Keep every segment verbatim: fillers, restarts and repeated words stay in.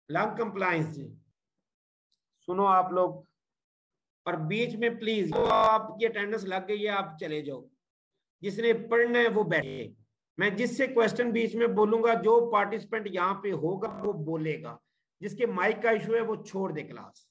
Lung compliance जी, सुनो आप लोग, और बीच में प्लीज तो आपकी अटेंडेंस लग गई है आप चले जाओ, जिसने पढ़ना है वो बैठे। मैं जिससे क्वेश्चन बीच में बोलूंगा जो पार्टिसिपेंट यहाँ पे होगा वो बोलेगा, जिसके माइक का इशू है वो छोड़ दे क्लास।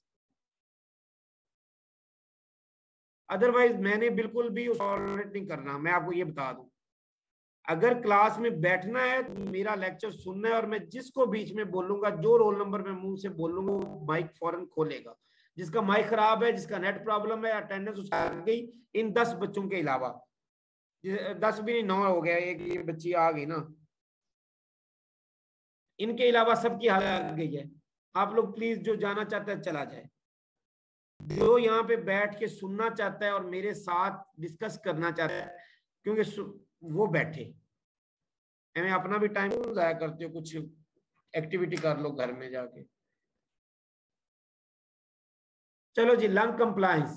अदरवाइज मैंने बिल्कुल भी टॉलरेट नहीं करना, मैं आपको ये बता दूं। अगर क्लास में बैठना है तो मेरा लेक्चर सुनना है, और मैं जिसको बीच में बोलूंगा जो रोल नंबर में मुंह से बोलूंगा वो माइक फौरन खोलेगा। जिसका माइक खराब है, जिसका नेट प्रॉब्लम है, अटेंडेंस उसकी आ गई, इन दस बच्चों के अलावा, दस भी नहीं नौ हो गया, एक ये बच्ची आ गई ना, इनके अलावा सबकी हालत आ गई है। आप लोग प्लीज जो जाना चाहता है चला जाए, जो यहाँ पे बैठ के सुनना चाहता है और मेरे साथ डिस्कस करना चाहता है, क्योंकि वो बैठे। मैं अपना भी टाइम जाया करते हो, कुछ एक्टिविटी कर लो घर में जाके। चलो जी, lung compliance.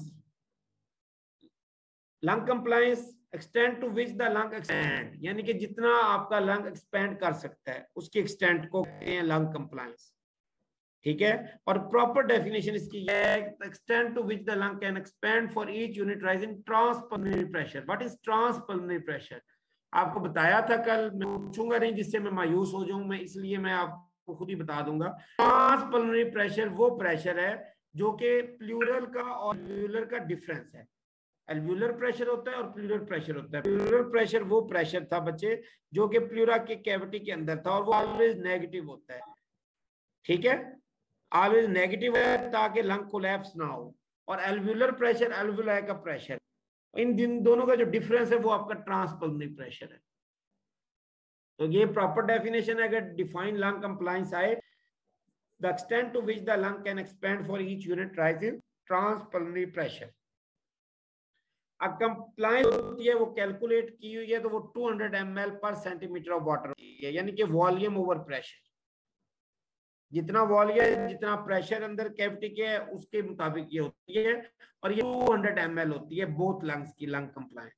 Lung compliance, extend to which the lung expand, यानी कि जितना आपका लंग एक्सपेंड कर सकता है उसकी एक्सटेंट को कहते हैं लंग कंप्लायंस। ठीक है, और प्रॉपर डेफिनेशन इसकी है, extend to which the lung can expand for each unit rising transpulmonary pressure. What is transpulmonary pressure? आपको बताया था कल, मैं पूछूंगा नहीं जिससे मैं मायूस हो जाऊं, मैं इसलिए मैं आपको खुद ही बता दूंगा। ट्रांसपल्मोनरी प्रेशर वो प्रेशर है जो कि प्लूरल का और एल्वियोलर का डिफरेंस है। एल्वियोलर प्रेशर होता है और प्लूरल प्रेशर होता है। प्लूरल प्रेशर वो प्रेशर था बच्चे जो कि प्लूरा के कैविटी के अंदर था, और वो ऑलवेज नेगेटिव होता है। ठीक है, ऑलवेज नेगेटिव है ताकि लंग कोलैप्स ना हो। और एल्वियोलर प्रेशर एल्वियोलाई का प्रेशर, इन दिन दोनों का जो डिफरेंस है वो आपका ट्रांसपल्मोनरी प्रेशर है। तो ये प्रॉपर डेफिनेशन है। अगर डिफाइन लंग कंप्लायंस आए, the extent to which the lung can expand for each unit rising transpulmonary pressure. अब कंप्लायंस होती है वो कैलकुलेट की हुई है, तो वो टू हंड्रेड एम एल पर सेंटीमीटर ऑफ वाटर होती है, यानी कि वॉल्यूम ओवर प्रेशर। जितना वॉल्यूम, जितना प्रेशर अंदर कैविटी के है उसके मुताबिक ये होती है, और ये टू हंड्रेड एम एल होती है बोथ लंग्स की लंग कंप्लायंस।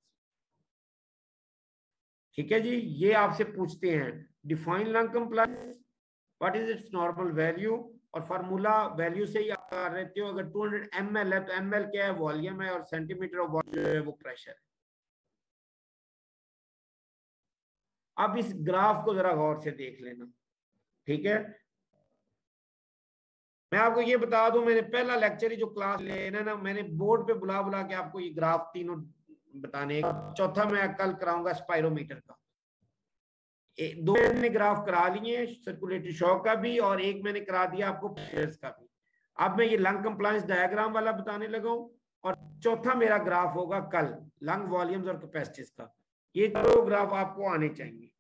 ठीक है जी, ये आपसे पूछते हैं define lung compliance, what is its normal value, और फार्मूला वैल्यू से ही आप कर रहते हो। अगर टू हंड्रेड एम एल है तो एम एल क्या है, वॉल्यूम है, और सेंटीमीटर ऑफ वॉल्यूम है वो प्रेशर है। अब इस ग्राफ को जरा गौर से देख लेना। ठीक है, मैं आपको ये बता दूं, मैंने पहला लेक्चर ही जो क्लास लेना ना, मैंने बोर्ड पे बुला बुला के आपको ये ग्राफ तीनों बताने, चौथा मैं कल कराऊंगा स्पायरोमीटर का। दो मैंने ग्राफ करा लिए, सर्कुलेटरी शॉक का भी, और एक मैंने करा दिया आपको प्रेशर्स का भी। अब मैं ये लंग कंप्लायंस डायग्राम वाला बताने लगा हूं, और चौथा मेरा ग्राफ होगा कल लंग वॉल्यूम्स और कैपेसिटीज का। ये दो ग्राफ आपको आने चाहिए।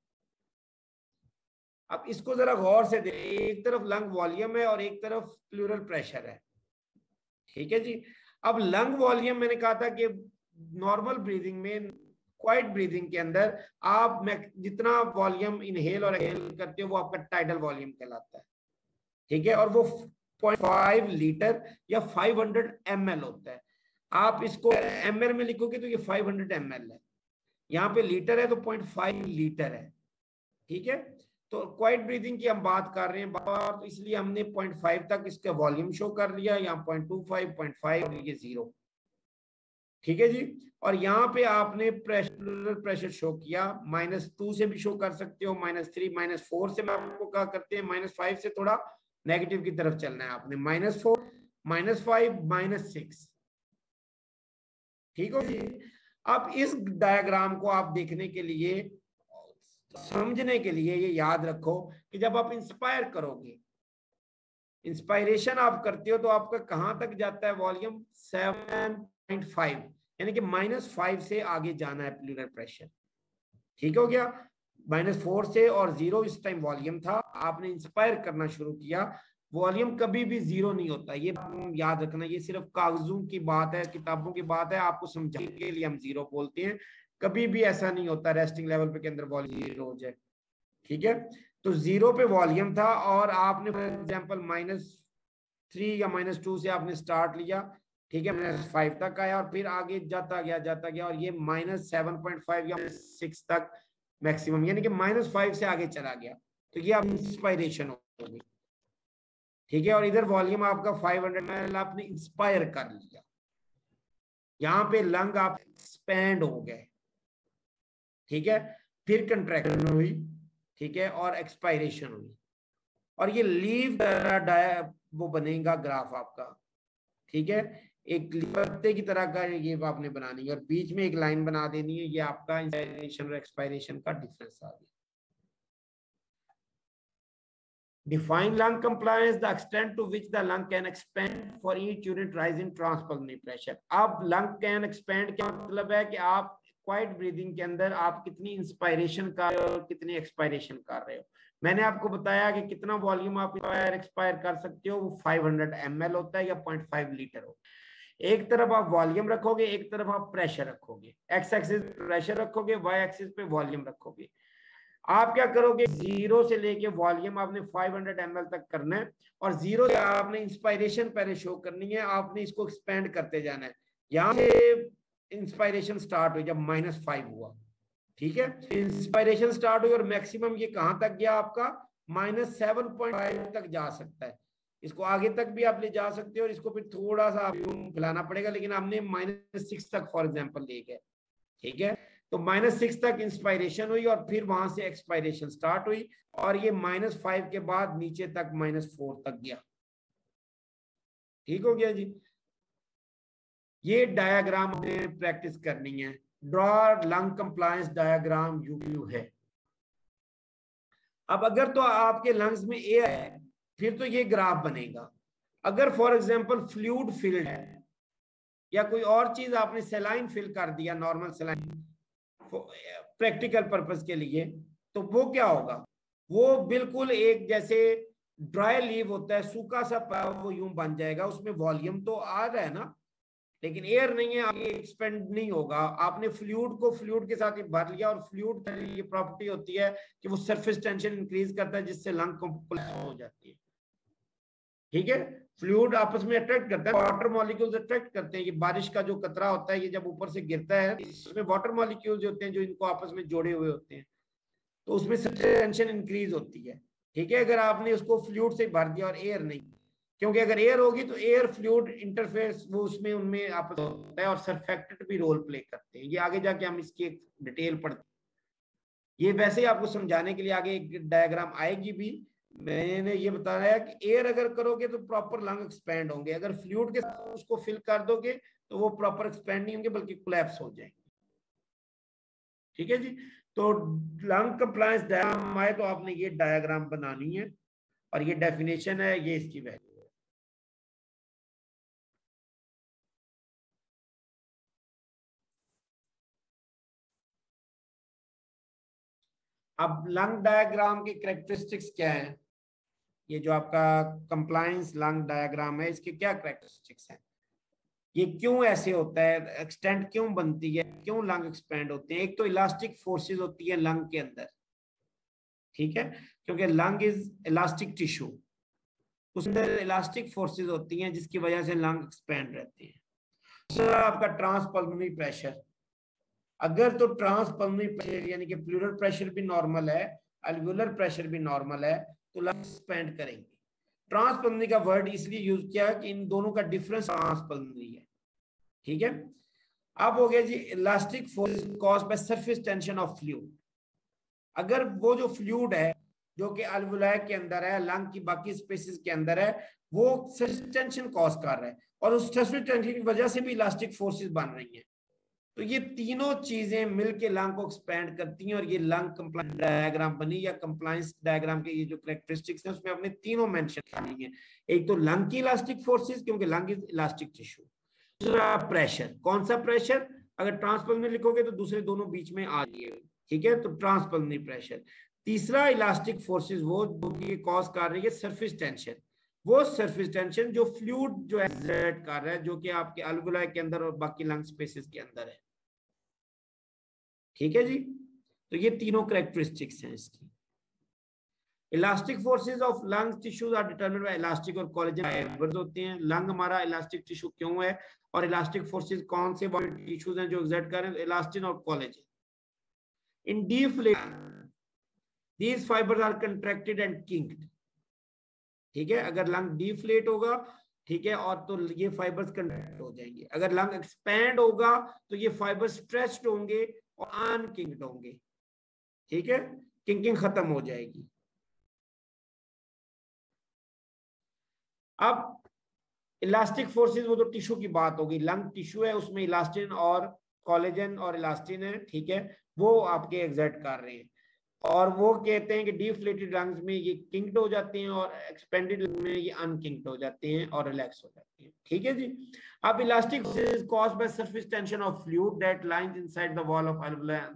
अब इसको जरा गौर से देखें, एक तरफ लंग वॉल्यूम है और एक तरफ प्लूरल प्रेशर है। ठीक है जी, अब लंग वॉल्यूम मैंने कहा था कि नॉर्मल ब्रीदिंग में, क्वाइट ब्रीदिंग के अंदर आप जितना वॉल्यूम इनहेल और एक्सहेल करते हो वो आपका टाइडल वॉल्यूम कहलाता है। ठीक है, और वो पॉइंट फाइव लीटर या फाइव हंड्रेड एम एल होता है। आप इसको एम एल में लिखोगे तो ये फाइव हंड्रेड एम एल है, यहाँ पे लीटर है तो पॉइंट फाइव लीटर है। ठीक है, तो क्वाइट ब्रीदिंग की हम बात कर रहे हैं बार, तो इसलिए हमने पॉइंट फाइव तक इसका वॉल्यूम शो कर लिया, यहाँ point two five, point five और ये जीरो। ठीक है जी, और यहाँ पे आपने प्रेशर प्रेशर शो किया, माइनस टू से भी शो कर सकते हो, माइनस थ्री, माइनस फोर से मैं आपको क्या करते हैं, माइनस फाइव से थोड़ा नेगेटिव की तरफ चलना है आपने, minus four, minus five, minus six. ठीक हो जी। अब इस डायग्राम को आप देखने के लिए, समझने के लिए ये याद रखो कि जब आप इंस्पायर करोगे, इंस्पायरेशन आप करते हो तो आपका कहां तक जाता है वॉल्यूम, सेवन पॉइंट फाइव, यानी कि माइनस फाइव से आगे जाना है प्लूरल प्रेशर। ठीक हो गया, माइनस फोर से, और जीरो इस टाइम वॉल्यूम था, आपने इंस्पायर करना शुरू किया। वॉल्यूम कभी भी जीरो नहीं होता, ये याद रखना, ये सिर्फ कागजों की बात है, किताबों की बात है, आपको समझाने के लिए हम जीरो बोलते हैं। कभी भी ऐसा नहीं होता रेस्टिंग लेवल पे के अंदर वॉल्यूम जीरो हो जाए। ठीक है, तो जीरो पे वॉल्यूम था, और आपने फॉर एग्जांपल माइनस थ्री या माइनस टू से आपने स्टार्ट लिया। ठीक है, माइनस फाइव तक आया, और फिर आगे जाता गया जाता गया, और ये माइनस सेवन पॉइंट फाइव या सिक्स तक मैक्सिमम, यानी कि माइनस फाइव से आगे चला गया, तो ये अब इंस्पायरेशन होगी। ठीक है, और इधर वॉल्यूम आपका फाइव हंड्रेड एम एल आपने इंस्पायर कर लिया, यहाँ पे लंग आप एक्सपेंड हो गए, ठीक है, फिर कंट्रैक्शन हुई, ठीक है, और एक्सपायरेशन हुई, और ये लीव वो बनेगा ग्राफ आपका, ठीक है, एक पत्ते की तरह का ये आपने बनानी है और बीच में एक लाइन बना देनी है, ये आपका इंस्पायरेशन और एक्सपायरेशन का डिफरेंस आ गया। Define lung compliance, the extent to which the lung can expand for each unit rise in transpulmonary pressure. अब lung can expand क्या मतलब है कि आप क्वाइट ब्रीदिंग के अंदर आप कितनी इंस्पायरेशन कर रहे हो और कितनी एक्सपायरेशन कर रहे हो। मैंने आपको बताया कि कितना वॉल्यूम आप इंस्पायर एक्सपायर कर सकते हो, वो फाइव हंड्रेड एम एल होता है या पॉइंट फाइव लीटर हो। एक तरफ आप वॉल्यूम रखोगे, एक तरफ आप प्रेशर रखोगे, एक्स एक्सिस प्रेशर रखोगे, वाई एक्सिस पे वॉल्यूम रखोगे। आप क्या करोगे, जीरो से लेके वॉल्यूम आपने फाइव हंड्रेड एम एल तक करना है और जीरो से आपने इंस्पायरेशन पहले शो करनी है, आपने इसको एक्सपेंड करते जाना है। यहाँ से इंस्पायरेशन स्टार्ट हुई जब माइनस फाइव हुआ, ठीक है, इंस्पायरेशन स्टार्ट हुई और मैक्सिमम ये कहां तक गया आपका, माइनस सेवन पॉइंट फाइव तक जा सकता है। इसको आगे तक भी आप ले जा सकते हो और इसको फिर थोड़ा सा फैलाना पड़ेगा, लेकिन हमने माइनस सिक्स तक फॉर एग्जाम्पल ले गए, ठीक है। तो माइनस सिक्स तक इंस्पायरेशन हुई और फिर वहां से एक्सपायरेशन स्टार्ट हुई और ये माइनस फाइव के बाद नीचे तक माइनस फोर तक गया, ठीक हो गया जी। ये डायग्राम हमें प्रैक्टिस करनी है, ड्रॉ लंग कंप्लायंस डायग्राम यू है। अब अगर तो आपके लंग्स में एयर है फिर तो ये ग्राफ बनेगा। अगर फॉर एग्जांपल फ्लूइड फिल्ड है या कोई और चीज आपने सेलाइन फिल कर दिया, नॉर्मल सेलाइन प्रैक्टिकल पर्पस के लिए, तो वो क्या होगा, वो बिल्कुल एक जैसे ड्राई लीव होता है, सूखा सा वो यूं बन जाएगा, उसमें वॉल्यूम तो आ रहा है ना, लेकिन एयर नहीं है, आगे एक्सपेंड नहीं होगा। आपने फ्लूइड को फ्लूइड के साथ ही भर लिया और फ्लूइड की ये प्रॉपर्टी होती है कि वो सरफेस टेंशन इंक्रीज करता है जिससे लंग कंप्रेस हो जाती है, ठीक है। फ्लूइड आपस में अट्रैक्ट करता है, वाटर मॉलिक्यूल्स अट्रैक्ट करते हैं, ये बारिश का जो कतरा होता है ये जब ऊपर से गिरता है इसमें वाटर मॉलिक्यूल्स होते हैं जो इनको आपस में जोड़े हुए होते हैं, तो उसमें टेंशन इंक्रीज होती है, ठीक है। अगर आपने उसको फ्लूइड से भर दिया और एयर नहीं, क्योंकि अगर एयर होगी तो एयर फ्लूइड इंटरफेस वो उसमें उनमें आपस होता है और सरफेक्टेंट भी रोल प्ले करते हैं। ये आगे जाके हम इसकी एक डिटेल पढ़ते हैं, ये वैसे ही आपको समझाने के लिए आगे एक डायग्राम आएगी भी। मैंने ये बताया कि एयर अगर करोगे तो प्रॉपर लंग एक्सपेंड होंगे, अगर फ्लूइड के साथ उसको फिल कर दोगे तो वो प्रॉपर एक्सपेंड नहीं होंगे बल्कि कोलैप्स हो जाएंगे, ठीक है जी। तो लंग कंप्लायंस डायग्राम आए तो आपने ये डायग्राम बनानी है और ये डेफिनेशन है, ये इसकी वैल्यू है। अब लंग डायग्राम की कैरेक्टरिस्टिक्स क्या है, ये जो आपका कंप्लायंस लंग डायग्राम है इसके क्या कैरेक्टरिस्टिक्स हैं, ये क्यों ऐसे होता है, एक्सटेंट क्यों बनती है, क्यों लंग एक्सपेंड होते हैं। एक तो इलास्टिक फोर्सेस होती है लंग के अंदर, ठीक है, क्योंकि लंग इज इलास्टिक टिश्यू, उसके अंदर इलास्टिक फोर्सेस होती हैं जिसकी वजह से लंग एक्सपेंड रहते हैं। दूसरा आपका ट्रांसपल्मोनरी प्रेशर, अगर तो ट्रांसपल्मोनरी प्रेशर यानी कि प्लूरल प्रेशर भी नॉर्मल है, अल्वियोलर प्रेशर भी नॉर्मल है, तो लंग एक्सपेंड करेंगे। ट्रांसपल्मोनरी का वर्ड इसलिए यूज किया कि इन दोनों का डिफरेंस ट्रांसपल्मोनरी है, ठीक है। अब हो गया जी elastic force caused by surface tension of fluid, अगर वो जो फ्लूइड है जो कि अल्वुलाई के अंदर है, लंग की बाकी स्पेसेस के अंदर है, वो सरफेस टेंशन कॉज कर रहा है और उस सरफेस टेंशन की वजह से भी इलास्टिक फोर्सेस बन रही हैं, तो ये तीनों चीजें मिलके लंग को एक्सपेंड करती हैं और ये लंग कंप्लायंस डायग्राम बनी या कंप्लायंस डायग्राम के ये जो कैरेक्टरिस्टिक्स हैं उसमें हमने तीनों मेंशन की हैं। एक तो लंग की इलास्टिक फोर्सेस क्योंकि लंग इज इलास्टिक टिश्यू, दूसरा प्रेशर, कौन सा प्रेशर, अगर ट्रांसपल्मोनरी लिखोगे तो दूसरे दोनों बीच में आ जाएंगे, ठीक है, तो ट्रांसपल्मोनरी प्रेशर। तीसरा इलास्टिक फोर्सेस वो जो कि कॉज कर रही है सरफेस टेंशन, वो सरफेस टेंशन जो फ्लूइड जो एक्सर्ट कर रहा है जो कि आपके अल्वुलाई के अंदर और बाकी लंग स्पेसेस के अंदर है, ठीक है जी। तो ये तीनों कैरेक्टरिस्टिक्स हैं इसकी। Elastic forces of lung tissues are determined by elastic और कोलेजन फाइबर्स होते हैं। लंग हमारा इलास्टिक टिश्यू क्यों है और इलास्टिक फोर्सेस कौन से टिश्यूज हैं जो एक्सर्ट कर रहे हैं, इलास्टिन और collagen. In deflation these fibers are contracted and kinked, ठीक है। अगर लंग डिफ्लेट होगा, ठीक है, और तो ये फाइबर्स कंट्रैक्ट हो जाएंगे। अगर लंग एक्सपैंड होगा तो ये फाइबर्स स्ट्रेच्ड होंगे और अनकिंक्ड होंगे, ठीक है, किंकिंग खत्म हो जाएगी। अब इलास्टिक फोर्सेस, वो तो टिश्यू की बात होगी, लंग टिश्यू है उसमें इलास्टिन और कोलेजन और इलास्टिन है, ठीक है, वो आपके एग्जर्ट कर रहे हैं। और वो कहते हैं कि डिफ्लेटेड लंग्स में ये किंक्ड हो जाते हैं और एक्सपेंडेड लंग्स में ये अनकिंक्ड हो जाते हैं और रिलैक्स हो जाते हैं, ठीक है जी। अब elastic force is caused by surface tension of fluid that lines inside the wall of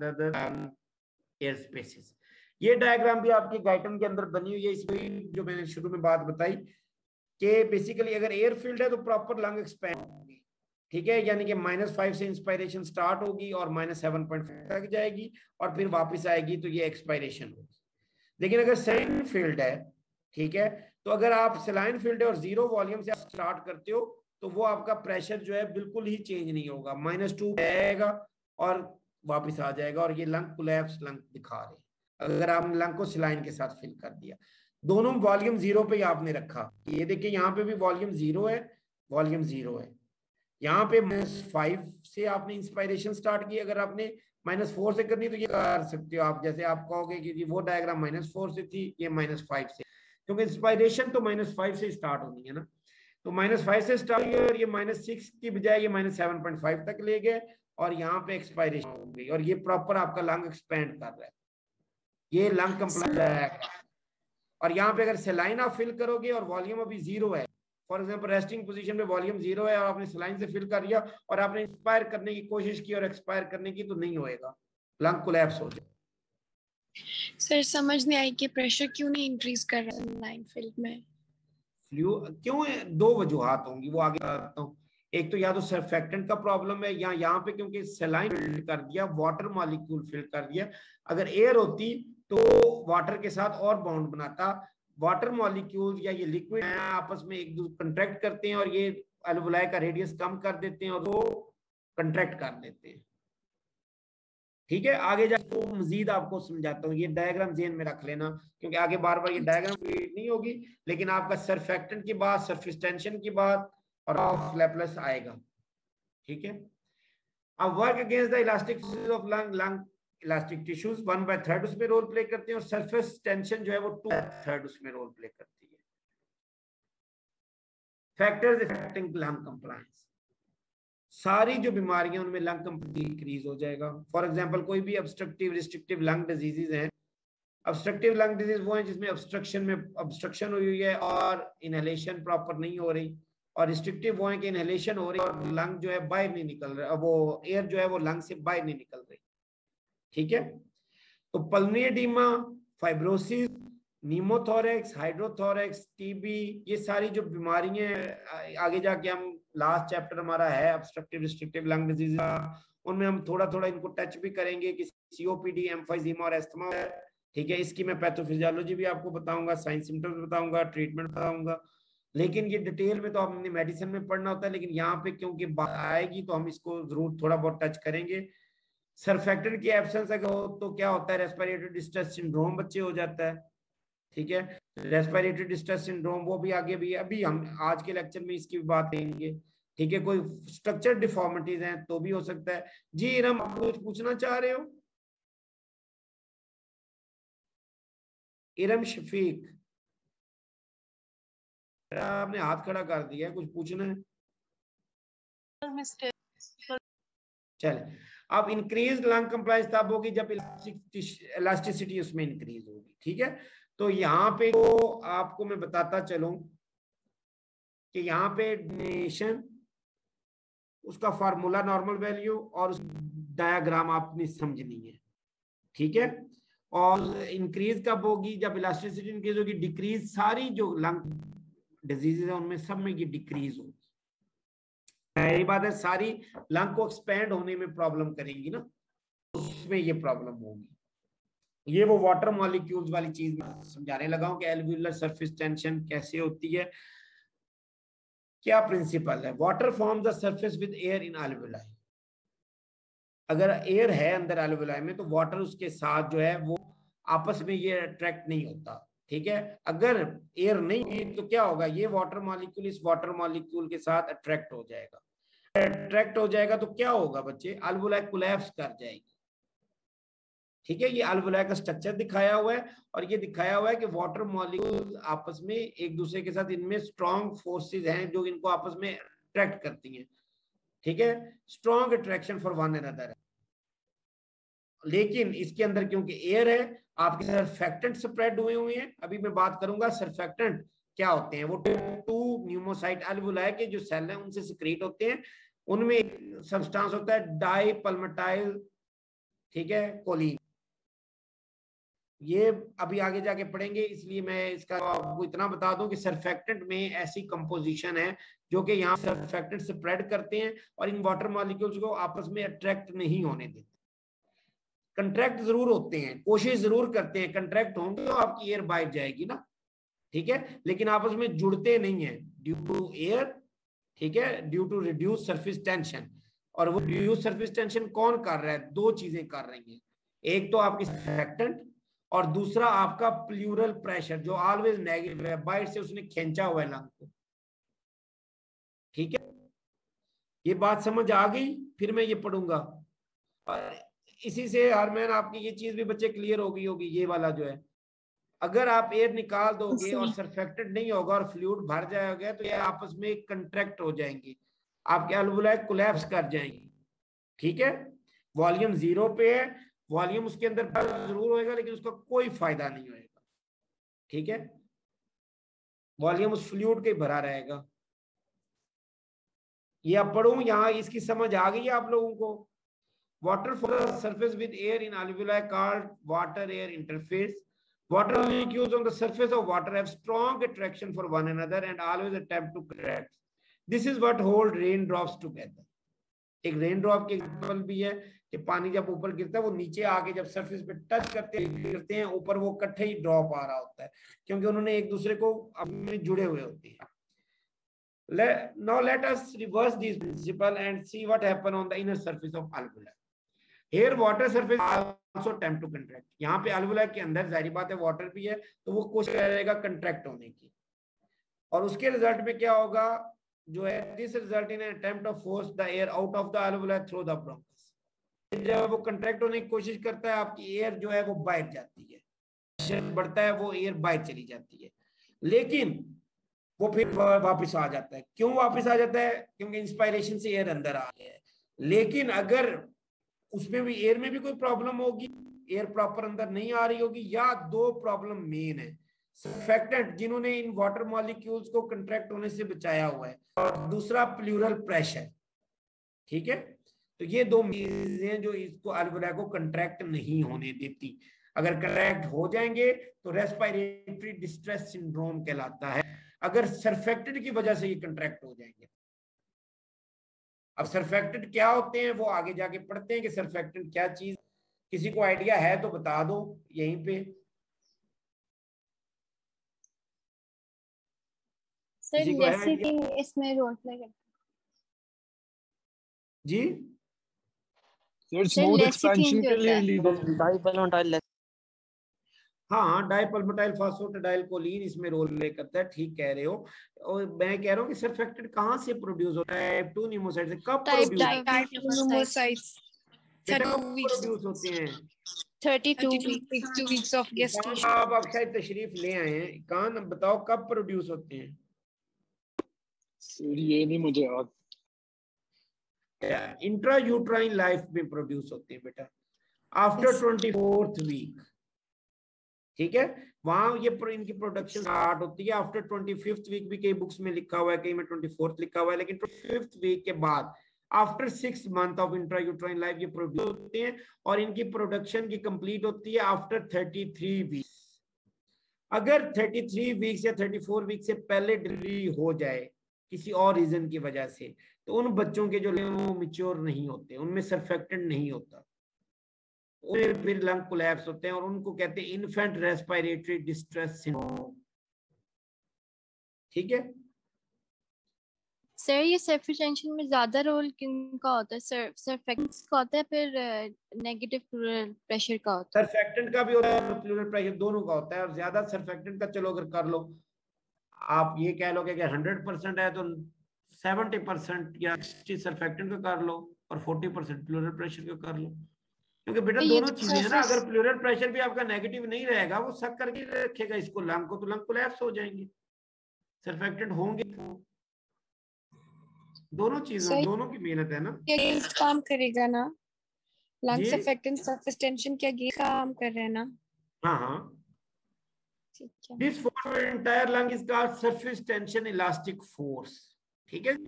air spaces. ये डायग्राम भी आपकी गाइटन के अंदर बनी हुई है, इसमें जो मैंने शुरू में बात बताई कि बेसिकली अगर एयर फील्ड है तो प्रॉपर लंग एक्सपैंड होगी, ठीक है, यानी कि माइनस फाइव से इंस्पायरेशन स्टार्ट होगी और माइनस सेवन पॉइंट फाइव तक जाएगी और फिर वापस आएगी तो ये एक्सपायरेशन होगी। लेकिन अगर सैलाइन फील्ड है, ठीक है, तो अगर आप सैलाइन फील्ड है और जीरो वॉल्यूम से आप स्टार्ट करते हो तो वो आपका प्रेशर जो है बिल्कुल ही चेंज नहीं होगा, माइनस टू आएगा और वापिस आ जाएगा और ये लंग कोलैप्स लंग दिखा रहे हैं अगर आप लंग को सैलाइन के साथ फिल कर दिया। दोनों वॉल्यूम जीरो पे ही आपने रखा, ये देखिए यहाँ पे भी वॉल्यूम जीरो है, वॉल्यूम जीरो है, यहाँ पे माइनस फाइव से आपने इंस्पायरेशन स्टार्ट की, अगर आपने माइनस फोर से करनी तो ये कर सकते हो आप, जैसे आप कहोगे कि वो डायग्राम माइनस फोर से थी, ये माइनस फाइव से, क्योंकि इंस्पायरेशन तो माइनस फाइव से स्टार्ट होनी है ना, तो माइनस फाइव से स्टार्ट हुई और ये माइनस सिक्स की बजाय ये माइनस सेवन पॉइंट फाइव तक ले गए और यहाँ पे एक्सपायरेशन हो गई और ये प्रॉपर आपका लंग एक्सपेंड कर रहा है, ये लंग कंप्लायंस। और यहाँ पे अगर सलाइन आप फिल करोगे और वॉल्यूम अभी जीरो है, फॉर एग्जांपल रेस्टिंग पोजीशन में वॉल्यूम जीरो है और आपने सलाइन से फिल कर लिया और आपने इंस्पायर करने की कोशिश की और एक्सपायर करने की, तो नहीं होएगा, लंग कोलैप्स हो जाए। सर समझ नहीं आई कि प्रेशर क्यों नहीं इंक्रीज कर रहा है लाइन फील्ड में? फ्लू क्यों है, दो वजूहात होंगी, वो आगे बताता हूँ। एक तो या तो सरफेक्टेंट का प्रॉब्लम है या यहाँ पे क्योंकि सलाइन फिल कर दिया, वाटर मॉलिक्यूल फिल कर दिया, अगर एयर होती तो वाटर के साथ और बॉन्ड बनाता, वाटर मॉलिक्यूल या ये लिक्विड आपस में एक दूसरे कंट्रैक्ट करते हैं और ये एल्वुलाई का रेडियस कम कर देते हैं और वो कंट्रैक्ट कर देते हैं, ठीक है। आगे जाकर मजीद आपको समझाता हूँ, ये डायग्राम जेन में रख लेना क्योंकि आगे बार बार ये डायग्राम नहीं होगी, लेकिन आपका सरफेक्टेंट की बात, सरफेस टेंशन की बात और ऑफ लैप्लेस आएगा, ठीक है। अब work against the elastic forces of lung, lung elastic tissues one by third उसमें रोल प्ले करते हैं और सरफेस टेंशन जो है वो टू थर्ड उसमें रोल प्ले करती है। फैक्टर्स अफेक्टिंग लंग कंप्लायंस, सारी जो बीमारियां उनमें लंग कंप्लायंस इंक्रीज हो जाएगा। फॉर एग्जांपल कोई भी ऑब्स्ट्रक्टिव रिस्ट्रिक्टिव लंग डिजीजेस हैं, ऑब्स्ट्रक्टिव लंग डिजीज वो है जिसमें ऑब्स्ट्रक्शन में ऑब्स्ट्रक्शन हुई है और इनहेलेशन प्रॉपर नहीं हो रही, और रिस्ट्रिक्टिव वो है कि इनहेलेशन हो रही है और लंग जो है बाहर नहीं निकल रहा, वो एयर जो है वो लंग से बाहर नहीं निकल रही, ठीक है। तो pulmonary edema, fibrosis, pneumothorax, hydrothorax, TB, ये सारी जो बीमारियां आगे जाके हम लास्ट चैप्टर हमारा है ऑब्स्ट्रक्टिव रिस्ट्रिक्टिव लंग डिजीज, उनमें हम थोड़ा थोड़ा इनको टच भी करेंगे कि सीओपीडी, एम्फाइजीमा और एस्थमा, ठीक है। इसकी मैं पैथोफिजियोलॉजी भी आपको बताऊंगा, साइन सिम्टम्स बताऊंगा, ट्रीटमेंट बताऊंगा, लेकिन ये डिटेल में तो हमने मेडिसिन में पढ़ना होता है, लेकिन यहाँ पे क्योंकि आएगी तो हम इसको जरूर थोड़ा बहुत टच करेंगे। सरफेक्टेंट की एब्सेंस अगर हो तो क्या होता है, रेस्पिरेटरी डिस्ट्रेस सिंड्रोम बच्चे हो जाता है, ठीक है। रेस्पिरेटरी डिस्ट्रेस सिंड्रोम वो भी आगे भी, अभी हम आज के लेक्चर में इसकी भी बात करेंगे, ठीक है। कोई स्ट्रक्चर डिफॉर्मिटीज हैं तो भी हो सकता है। जी इरम, आप कुछ पूछना चाह रहे हो? इरम शफीक, आपने हाथ खड़ा कर दिया है, कुछ पूछना है? चले, अब इंक्रीज लंग कंप्लायंस तब होगी जब इलास्टिसिटी उसमें इंक्रीज होगी, ठीक है। तो यहाँ पे तो आपको मैं बताता चलूं कि यहाँ पे डेफिनेशन, उसका फार्मूला, नॉर्मल वैल्यू और उस डायग्राम आपने समझनी है, ठीक है। और इंक्रीज कब होगी, जब इलास्टिसिटी इंक्रीज होगी, डिक्रीज सारी जो लंग डिजीजेज है उनमें सब में ये डिक्रीज होगी। पहली बात है, सारी लंग को एक्सपेंड होने में प्रॉब्लम करेंगी ना, उसमें ये प्रॉब्लम होगी। ये वो वाटर मॉलिक्यूल्स वाली चीज मैं समझाने लगा हूं कि एल्वियुलर सरफेस टेंशन कैसे होती है, क्या प्रिंसिपल है। Water forms the surface with air in alveoli, अगर एयर है अंदर एल्वियुलाई में तो वाटर उसके साथ जो है वो आपस में ये अट्रैक्ट नहीं होता, ठीक है। अगर एयर नहीं है तो क्या होगा, ये वाटर मॉलिक्यूल इस वाटर मॉलिक्यूल के साथ अट्रैक्ट हो जाएगा। अट्रैक्ट हो जाएगा तो क्या होगा बच्चे, अल्वोलाई कोलैप्स कर जाएगी। ठीक है, ये अल्वोलाई का स्ट्रक्चर दिखाया हुआ है और ये दिखाया हुआ है कि वाटर मॉलिक्यूल आपस में एक दूसरे के साथ, इनमें स्ट्रॉन्ग फोर्सेस हैं जो इनको आपस में अट्रैक्ट करती हैं। ठीक है, strong attraction for one another है। लेकिन इसके अंदर क्योंकि एयर है, आपके सरफेक्टेंट स्प्रेड हुए हुए हैं। अभी मैं बात करूंगा सरफेक्टेंट क्या होते हैं। वो टू न्यूमोसाइट अल्वोलाई के जो सेल हैं उनसे सिक्रीट होते हैं। उनमें एक सब्सटेंस होता है डाइपल्मेटाइल, ठीक है, कोलिन। ये अभी आगे जाके पढ़ेंगे, इसलिए मैं इसका आपको इतना बता दूं कि सरफेक्टेंट में ऐसी कंपोजिशन है जो कि यहाँ सरफेक्टेंट स्प्रेड करते हैं और इन वाटर मॉलिक्यूल्स को आपस में अट्रैक्ट नहीं होने देते। कंट्रैक्ट जरूर होते हैं, कोशिश जरूर करते हैं, कंट्रैक्ट होंगे तो आपकी एयर बाहर जाएगी ना, ठीक है, लेकिन आपस में जुड़ते नहीं है ड्यू टू एयर। ठीक है, due to reduce surface tension. और वो रिड्यूस सरफेस टेंशन कौन कर रहा है, दो चीजें कर रही हैं। एक तो आपकी सरफेक्टेंट और दूसरा आपका प्लूरल प्रेशर जो ऑलवेज नेगेटिव है, बाहर से उसने खींचा हुआ है लंग को। ठीक है, ये बात समझ आ गई। फिर मैं ये पढ़ूंगा और इसी से हरमैन आपकी ये चीज भी बच्चे क्लियर हो गई होगी। ये वाला जो है, अगर आप एयर निकाल दोगे और सरफेक्टेंट नहीं होगा और फ्लूइड भर जाएगा तो ये आपस में कंट्रैक्ट हो जाएंगे, आपके अल्वोलाई कोलैप्स कर जाएंगे। ठीक है, वॉल्यूम जीरो पे है, वॉल्यूम उसके अंदर जरूर होएगा लेकिन उसका कोई फायदा नहीं होएगा। ठीक है, वॉल्यूम उस फ्लूइड के भरा रहेगा। ये अब पढ़ूं, यहां इसकी समझ आ गई है आप लोगों को। Water for the surface with air in alveoli called water air interface. Water molecules on the surface of water have strong attraction for one another and always attempt to connect. This is what hold raindrops together. एक raindrop की example भी है कि पानी जब ऊपर गिरता है वो नीचे आके जब सरफेस पे टच करते गिरते हैं, ऊपर वो इकट्ठे ही ड्रॉप आ रहा होता है क्योंकि उन्होंने एक दूसरे को अपने जुड़े हुए होते हैं। Let, now let us reverse this principle and see what happen on the inner surface of alveoli. Here water surface also attempt to contract. यहाँ पे अल्वोलाई के अंदर जाहिर बात है वाटर भी है तो वो कोशिश करेगा कंट्रैक्ट होने की, और उसके रिजल्ट में क्या होगा जो है, this result in attempt of force the air out of the alveoli through the bronchus. जब वो कंट्रैक्ट होने की कोशिश करता है आपकी एयर जो है वो बाहर जाती है, प्रेशर बढ़ता है, वो एयर बाहर चली जाती है, लेकिन वो फिर वापस आ जाता है। क्यों वापस आ जाता है, क्योंकि इंस्पायरेशन से एयर अंदर आ गया है। लेकिन अगर उसमें भी एयर में भी कोई प्रॉब्लम होगी, एयर प्रॉपर अंदर नहीं आ रही होगी, या दो प्रॉब्लम मेन है, सरफेक्टेंट जिन्होंने इन वाटर मॉलिक्यूल्स को कंट्रैक्ट होने से बचाया हुआ है, और दूसरा प्लूरल प्रेशर। ठीक है, तो ये दो चीजें जो इसको अल्वोलाई को कंट्रैक्ट नहीं होने देती। अगर कंट्रैक्ट हो जाएंगे तो रेस्पिरेटरी डिस्ट्रेस सिंड्रोम कहलाता है, अगर सरफेक्टेंट की वजह से ये कंट्रैक्ट हो जाएंगे। अब सरफेक्टेंट क्या होते हैं वो आगे जाके पढ़ते हैं कि सरफेक्टेंट क्या चीज, किसी को आइडिया है तो बता दो यहीं पे। सर लेसिथिन इसमें रोल प्ले करता है जी सर, स्मूथ एक्सपेंशन के लिए डाइपल्मेटाइल, हाँ, डाइपल्मेटाइल फास्फोटाइलकोलिन इसमें रोल प्ले करता है, ठीक कह रहे हो। और मैं कह रहा हूँ कि सरफेक्टेंट कहाँ से प्रोड्यूस होता है, टाइप टू न्यूमोसाइट से कब प्रोड्यूस प्रोड्यूस होते हैं, थर्टी-टू वीक्स ऑफ गेस्टेशन। आप आप शायद तशरीफ ले आए हैं, कान बताओ कब प्रोड्यूस होते हैं। सर ये नहीं मुझे याद। इंट्रा यूट्राइन लाइफ में प्रोड्यूस होते हैं बेटा, आफ्टर ट्वेंटी फोर्थ वीक। ठीक है, वहां ये इनकी प्रोडक्शन स्टार्ट होती है आफ्टर ट्वेंटी फिफ्थ वीक, भी कई बुक्स में लिखा हुआ है, कई में ट्वेंटी फोर्थ लिखा हुआ है, लेकिन फिफ्थ वीक के बाद after six month of intrauterine life ये प्रोड्यूस होते हैं, और इनकी प्रोडक्शन की कंप्लीट होती है आफ्टर थर्टी थ्री वीक्स। अगर थर्टी थ्री वीक्स या थर्टी फोर वीक से पहले डिलीवरी हो जाए किसी और रीजन की वजह से, तो उन बच्चों के जो वो मैच्योर नहीं होते, उनमें सरफेक्टेंट नहीं होता, फिर लंग कोलैप्स होते हैं और उनको कहते हैं इन्फेंट रेस्पिरेटरी डिस्ट्रेस सिंड्रोम। ठीक है सर ये सरफेस टेंशन में ज्यादा रोल किनका होता है? सर सरफेक्टेंट्स का होता है, फिर नेगेटिव प्रेशर का होता है? सरफेक्टेंट का भी होता है और प्लूरल प्रेशर दोनों का होता है, और ज्यादा सरफेक्टेंट का चलो अगर कर लो, आप ये कह लो कि हंड्रेड परसेंट है तो सेवेंटी परसेंट या सिक्सटी सरफेक्टेंट का कर लो और फोर्टी परसेंट प्लूरल प्रेशर का कर लो, क्योंकि बेटा ये दोनों तो चीजें हैं ना। surface- अगर प्लूरल प्रेशर भी आपका नेगेटिव नहीं रहेगा, वो सक करके रखेगा इसको लंग को, तो लंग कोलैप्स हो जाएंगे, सरफेक्टेंट होंगे। दोनों चीजों सही दोनों की मेहनत है ना के अगेंस्ट काम करेगा ना, लंग जी। सरफेक्टेंट सरफेस टेंशन के अगेंस्ट काम कर रहे हैं ना। हाँ हाँ, ठीक है। This force of entire lung is called surface tension elastic force. ठीक है,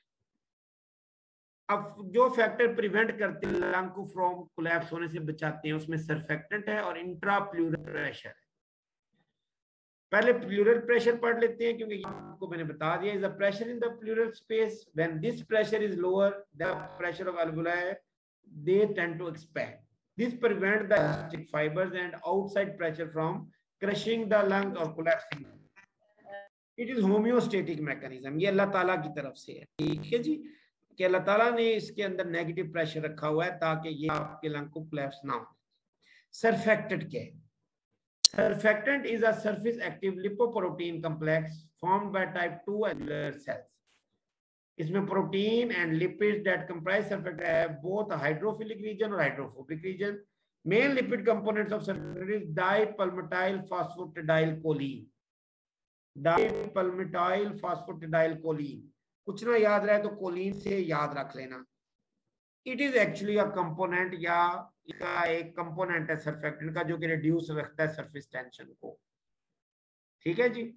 अब जो फैक्टर प्रिवेंट करते हैं लंग को फ्रॉम कोलैप्स होने से बचाते हैं, उसमें सरफेक्टेंट है और इंट्रा प्लूरल प्रेशर है। पहले प्लूरल प्रेशर पढ़ लेते हैं, क्योंकि आपको मैंने बता दिया, is the pressure in the pleural space when this pressure is lower the pressure of alveoli, they tend to expand. This prevent the elastic fibers and outside pressure from crushing the lung or collapsing. It is homeostatic mechanism. ये अल्लाह ताला की तरफ से है, ठीक है जी, कि अल्लाह ताला ने इसके अंदर नेगेटिव प्रेशर रखा हुआ है ताकि ये आपके लंग को कोलैप्स ना हो। सरफेक्टेंट क्या है? Surfactant is a surface active lipoprotein complex formed by type two alveolar cells. इसमें protein and lipid that comprise surfactant है बोथ हाइड्रोफिलिक रीजन और hydrophobic region. Main lipid components of surfactant is dipalmitoyl phosphatidyl choline. Dipalmitoyl phosphatidyl choline, कुछ ना याद रहे तो choline से याद रख लेना। It is actually a component या इसका एक कंपोनेंट है सरफेक्टेंट का, जो कि रिड्यूस रखता है सरफेस टेंशन को। ठीक है जी,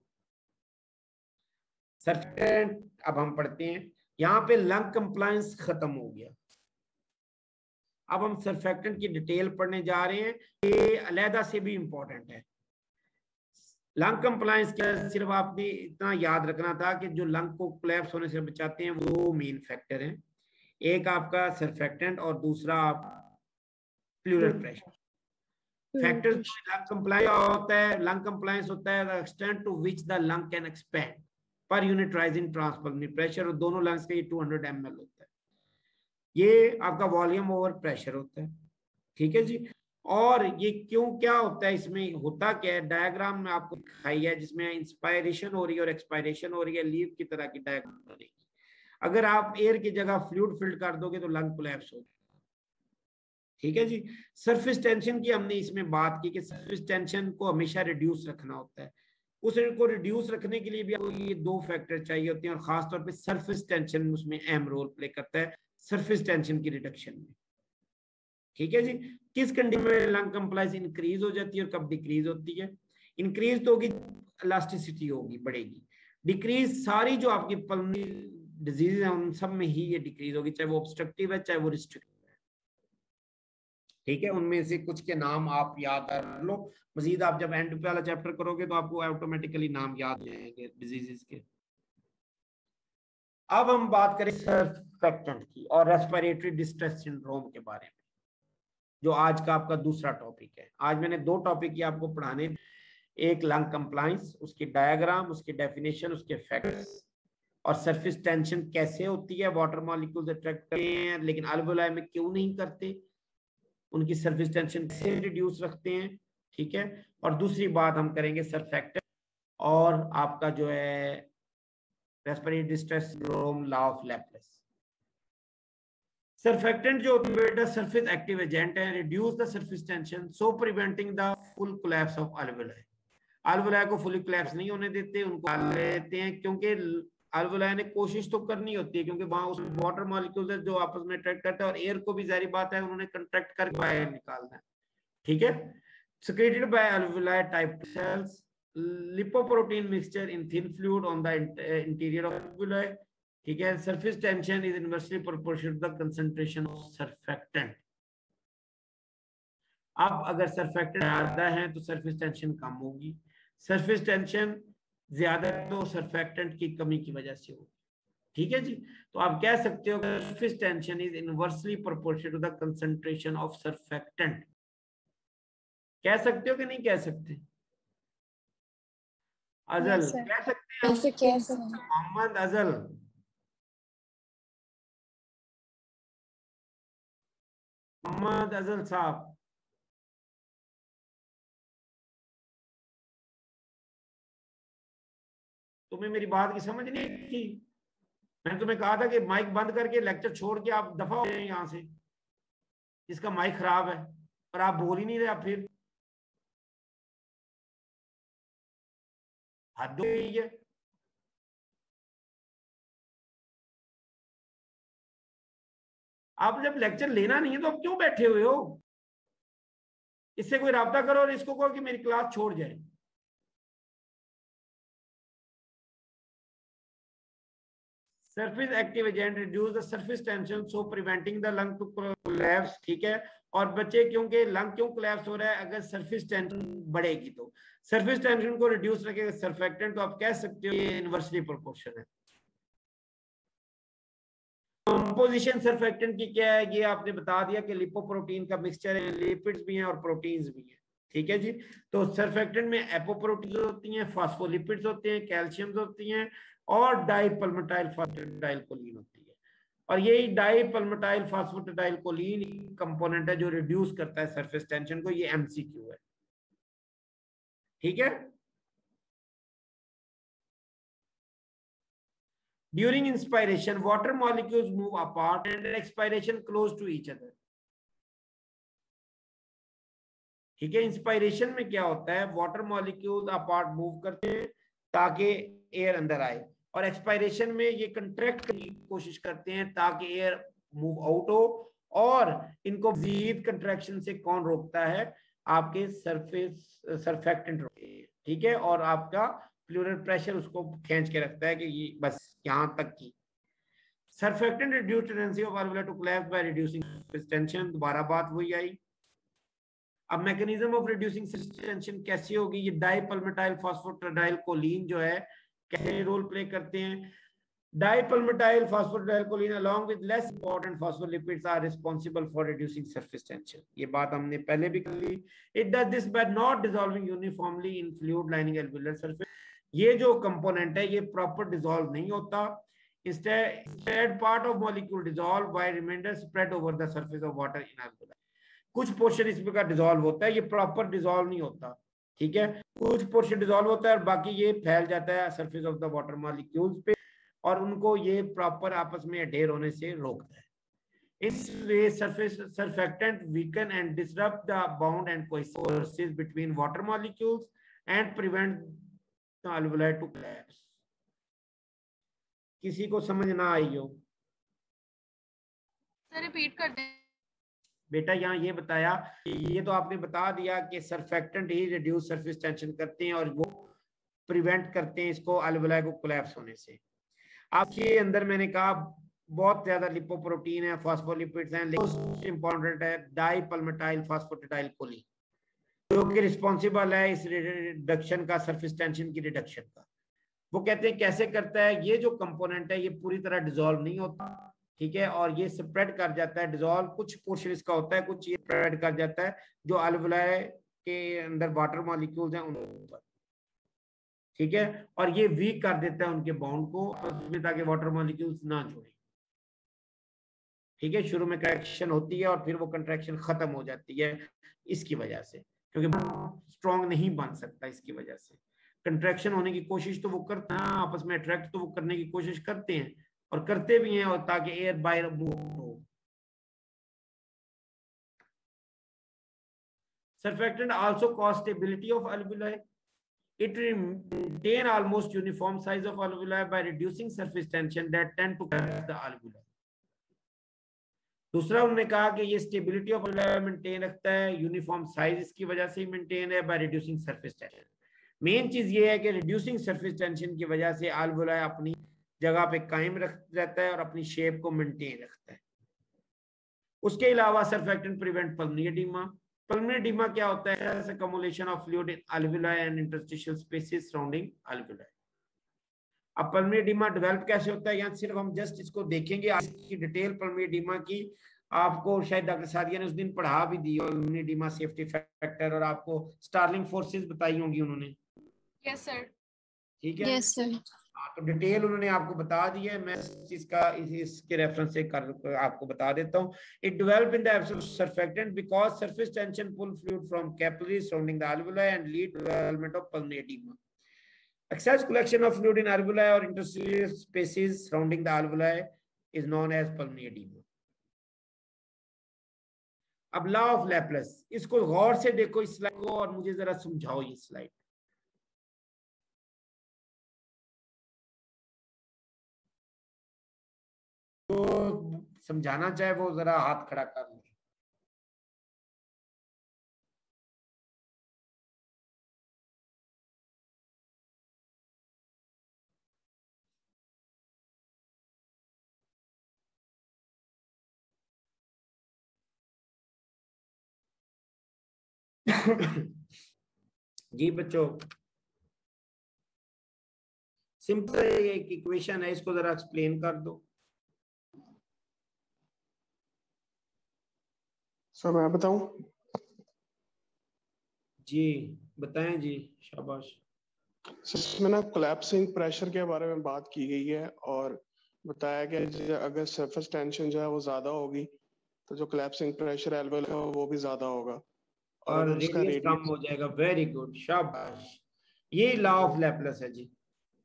सरफेक्टेंट अब हम पढ़ते हैं। यहाँ पे लंग कंप्लायंस खत्म हो गया, अब हम सरफेक्टेंट की डिटेल पढ़ने जा रहे हैं। ये अलहदा से भी इंपॉर्टेंट है। लंग कंप्लायंस क्या, सिर्फ आपने इतना याद रखना था कि जो लंग को कोलैप्स होने से बचाते हैं वो मेन फैक्टर हैं, एक आपका सरफेक्टेंट और दूसरा आप pleural pressure. Factors lung compliance होता है, लंग कंप्लायंस होता है the extent to which the lung can expand per unit rising transpulmonary pressure, और दोनों लंग्स का ये टू हंड्रेड एम एल होता है। ये आपका वॉल्यूम ओवर प्रेशर होता है। ठीक है जी, और ये क्यों क्या होता है, इसमें होता क्या है, डायग्राम में आपको दिखाई है जिसमें इंस्पायरेशन हो रही है और एक्सपायरेशन हो रही है, लीव की तरह की डायग्राम बनेगी। अगर आप एयर की जगह फ्लूइड फिल्ड कर दोगे तो लंग कोलैप्स होगा। ठीक है जी, सरफेस टेंशन की हमने इसमें बात की कि सरफेस टेंशन को हमेशा रिड्यूस रखना होता है। उसको रिड्यूस रखने के लिए भी आपको ये दो फैक्टर चाहिए होते हैं, और खासतौर पे सरफेस टेंशन उसमें अहम रोल प्ले करता है सरफेस टेंशन की रिडक्शन में। ठीक है जी, किस कंडीशन में लंग कंप्लायंस इंक्रीज हो जाती है और कब डिक्रीज होती है? इंक्रीज तो होगी, इलास्टिसिटी होगी, बढ़ेगी। डिक्रीज सारी जो आपकी पल्मोनरी डिजीज है उन सब में ही ये डिक्रीज होगी, चाहे वो ऑब्स्ट्रक्टिव है चाहे वो रिस्ट्रिक्टिव है। ठीक है, उनमें से कुछ के नाम आप याद कर लो, मजीद आप जब एंड वाला चैप्टर करोगे तो आपको ऑटोमेटिकली नाम याद हो जाएंगे डिजीजेस के। अब हम बात करें सरफेक्टेंट की और रेस्पिरेटरी डिस्ट्रेस सिंड्रोम के बारे में, जो आज का आपका दूसरा टॉपिक है। आज मैंने दो टॉपिक ही आपको पढ़ाने, एक लंग कंप्लायंस, उसकी डायग्राम, उसकी डेफिनेशन, उसके फैक्टर्स, और सरफेस टेंशन कैसे होती है, वाटर मॉलिक्यूल्स अट्रैक्ट करते हैं लेकिन अल्वेओलाई में क्यों नहीं करते, उनकी सरफेस टेंशन कैसे रिड्यूस रखते हैं। ठीक है, और दूसरी बात हम करेंगे सरफेक्टेंट और आपका जो है respiratory distress syndrome, law of Laplace. Surfactant जो बेटा सरफेस एक्टिव एजेंट है, reduce the surface tension so preventing the full collapse of alveoli. Alveoli को फुली कोलैप्स नहीं होने देते, उनको लेते हैं, क्योंकि अल्वेओलाई ने कोशिश तो करनी होती है, क्योंकि वहां उस वाटर मॉलिक्यूल्स है जो आपस में अट्रैक्ट करता है, और एयर को भी जारी बात है उन्होंने कंट्रैक्ट करके बाहर निकालना है। ठीक है, secreted by alveoli type cells, lipoprotein mixture in thin fluid on the interior of alveoli. ठीक है, surface tension is inversely proportional to the concentration of surfactant. अब अगर surfactant ज्यादा है तो surface tension कम होगी, surface tension ज्यादा तो surfactant की कमी की वजह से होगी। ठीक है जी, तो आप कह सकते हो कि surface tension is inversely proportional to the concentration of surfactant। कह सकते हो कि नहीं कह सकते? अजल yes, कह सकते हैं? कैसे कह सकते? मोहम्मद अजल मोहम्मद अजल साहब, तुम्हें मेरी बात की समझ नहीं थी? मैंने तुम्हें कहा था कि माइक बंद करके लेक्चर छोड़ के आप दफा हो जाए यहाँ से, जिसका माइक खराब है, और आप बोल ही नहीं रहे। आप फिर हद हो गई है। आप जब लेक्चर लेना नहीं है तो आप क्यों बैठे हुए हो? इससे कोई राब्ता करो और इसको कहो कि मेरी क्लास छोड़ जाए। Surface active agent reduce the surface tension so preventing the lung to collapse. ठीक है, और बच्चे क्योंकि लंग क्यों कोलैप्स हो रहा है? अगर सरफेस टेंशन बढ़ेगी तो सरफेस टेंशन को रिड्यूस रखेगा सर्फेक्टेंट, तो आप कह सकते हो ये इनवर्सली प्रोपोर्शन है। कंपोजिशन सर्फेक्टेंट की क्या है? ये आपने बता दिया कि लिपोप्रोटीन का मिक्सचर है, लिपिड्स भी हैं और प्रोटीन्स भी हैं। ठीक है जी। तो सर्फेक्टेंट में एपोप्रोटीन्स होती हैं, फास्फोलिपिड्स होते हैं, कैल्शियम्स होती हैं और डाइपल्मेटाइल फास्फेटाइलकोलिन होती है। और यही डाइपल्मेटाइल फास्फेटाइलकोलिन कंपोनेंट है जो रिड्यूस करता है सरफेस टेंशन को। ये एमसीक्यू है। ठीक है। During inspiration, water molecules move apart and expiration close to each other. ठीक है, इंस्पायरेशन में क्या होता है? वाटर मॉलिक्यूल्स अपार्ट मूव करते हैं ताकि एयर अंदर आए, और एक्सपायरेशन में ये कंट्रैक्ट करने की कोशिश करते हैं ताकि एयर मूव आउट हो। और इनको मजीद कंट्रैक्शन से कौन रोकता है? आपके सरफेस सर्फेक्टेंट रोकते हैं। ठीक है, और आपका प्लूरल प्रेशर उसको खींच के रखता है कि ये बस यहां तक की। Surfactant reduce tendency of alveoli to collapse by reducing surface tension. दोबारा बात वही आई। अब mechanism of reducing surface tension कैसी होगी? ये डाइपल्मेटाइल फास्फेटाइलकोलिन जो है कैसे रोल प्ले करते हैं? डाइपल्मेटाइल फास्फेटाइलकोलिन along with less important phospholipids are responsible for reducing surface tension. ये बात हमने पहले भी कर ली। It does this by not dissolving uniformly in fluid lining alveolar surface. ये जो कंपोनेंट है ये प्रॉपर डिसॉल्व नहीं होता। Instead, instead part of molecule dissolve while remainder spread over the surface of water in alveoli. कुछ portion इसमें का dissolve होता है, ये प्रॉपर डिसॉल्व नहीं होता। ठीक है, कुछ पोर्शन डिसॉल्व होता है और बाकी ये फैल जाता है surface of the water molecules पे, और उनको ये प्रॉपर आपस में अडेयर होने से रोकता है। इस way surface surfactant weaken and disrupt the bound and cohesive between water molecules and prevent the alveoli to collapse. किसी को समझ ना आई हो? सर रिपीट कर दें। बेटा यहाँ ये बताया, ये तो आपने बता दिया कि सर्फेक्टेंट ही रिड्यूस सरफेस टेंशन करते हैं और वो प्रिवेंट करते हैं इसको alveoli को कोलैप्स होने से। आपके अंदर मैंने कहा बहुत ज्यादा लिपोप्रोटीन है, फास्फोलिपिड्स हैं, लेकिन इंपॉर्टेंट है डाइपल्मेटाइल फास्फेटाइलकोलिन जो कि रिस्पॉन्सिबल है इस रिडक्शन का, सरफेस टेंशन की रिडक्शन का। वो कहते हैं कैसे करता है? ये जो कंपोनेंट है ये पूरी तरह डिसॉल्व नहीं होता। ठीक है, और ये स्प्रेड कर जाता है डिसॉल्व, कुछ पोर्शन इसका होता है, कुछ ये स्प्रेड कर जाता है जो alveoli के अंदर वाटर मॉलिक्यूल्स हैं उन ऊपर। ठीक है, और ये वीक कर देता है उनके बाउंड को ताकि वाटर मॉलिक्यूल्स ना जुड़े। ठीक है, शुरू में कंट्रैक्शन होती है और फिर वो कंट्रैक्शन खत्म हो जाती है इसकी वजह से, क्योंकि स्ट्रॉन्ग नहीं बन सकता। इसकी वजह से कंट्रैक्शन होने की कोशिश तो वो करते हैं, आपस में अट्रैक्ट तो वो करने की कोशिश करते हैं और करते भी हैं, और ताकि एयर बाहर मूव हो। Surfactant also cause stability of alveoli. It maintain almost uniform size of alveoli by reducing surface tension that tend to collapse the alveoli. दूसरा उन्होंने कहा कि ये स्टेबिलिटी ऑफ alveoli मेंटेन रखता है, यूनिफॉर्म साइज इसकी वजह से ही मेंटेन है by reducing surface tension. Main चीज ये है कि रिड्यूसिंग सरफेस टेंशन की वजह से alveoli अपनी जगह पे कायम रख रहता है और अपनी शेप को मेंटेन रखता है। उसके अलावा surfactant prevent pulmonary edema. Pulmonary edema क्या होता है? Accumulation of fluid in alveoli and interstitial spaces surrounding alveoli। अब पल्मोनरी एडिमा डेवलप कैसे होता है, यहाँ सिर्फ हम जस्ट इसको देखेंगे। इसकी डिटेल पल्मोनरी एडिमा की आपको शायद डॉक्टर सादिया ने उस दिन पढ़ा भी दी, पल्मोनरी एडिमा सेफ्टी फैक्टर, और आपको स्टार्लिंग फोर्सेस बताई होंगी उन्होंने। Yes sir. ठीक है, यस सर। हाँ, तो डिटेल उन्होंने आपको बता दी है, मैं इस चीज का इस, इसके रेफरेंस से कर आपको बता देता हूँ। It develop in the absence of surfactant because surface tension pull fluid from capillaries surrounding the alveoli and lead to development of pulmonary edema. Excess collection of fluid in alveoli or interstitial spaces surrounding the alveoli is known as pulmonary edema. अब law of Laplace, इसको गौर से देखो इस slide को और मुझे जरा समझाओ ये स्लाइड। तो समझाना चाहे वो जरा हाथ खड़ा कर ले। जी बच्चों, सिंपल एक इक्वेशन है, इसको जरा एक्सप्लेन कर दो। सर मैं बताऊं? जी बताएं जी, शाबाश। इसमें ना कोलैप्सिंग प्रेशर के बारे में बात की गई है और बताया गया है अगर सरफेस टेंशन जो है वो ज्यादा होगी तो जो कोलैप्सिंग प्रेशर एल्वेओली है वो भी ज्यादा होगा और, और रेडियस कम हो जाएगा। वेरी गुड, शाबाश। ये लॉ ऑफ लैप्लेस है जी।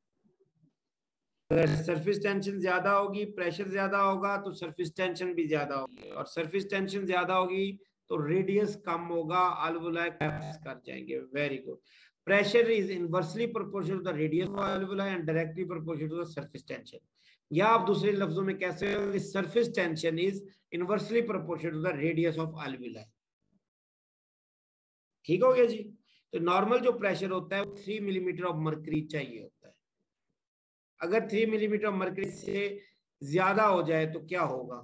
अगर सरफेस टेंशन ज्यादा होगी, प्रेशर ज्यादा होगा तो सरफेस टेंशन भी ज्यादा होगी, और सरफेस टेंशन ज्यादा होगी तो रेडियस कम होगा, alveoli कोलैप्स कर जाएंगे। Very good. Pressure is inversely proportional to the radius of alveoli and directly proportional to the surface tension. या आप दूसरे लफ्जों में कह सकते हो surface tension is inversely proportional to the radius of alveoli। ठीक हो गया जी। तो नॉर्मल जो प्रेशर होता है वो थ्री मिलीमीटर ऑफ मर्करी चाहिए होता है। अगर थ्री मिलीमीटर ऑफ मर्करी से ज्यादा हो जाए तो क्या होगा?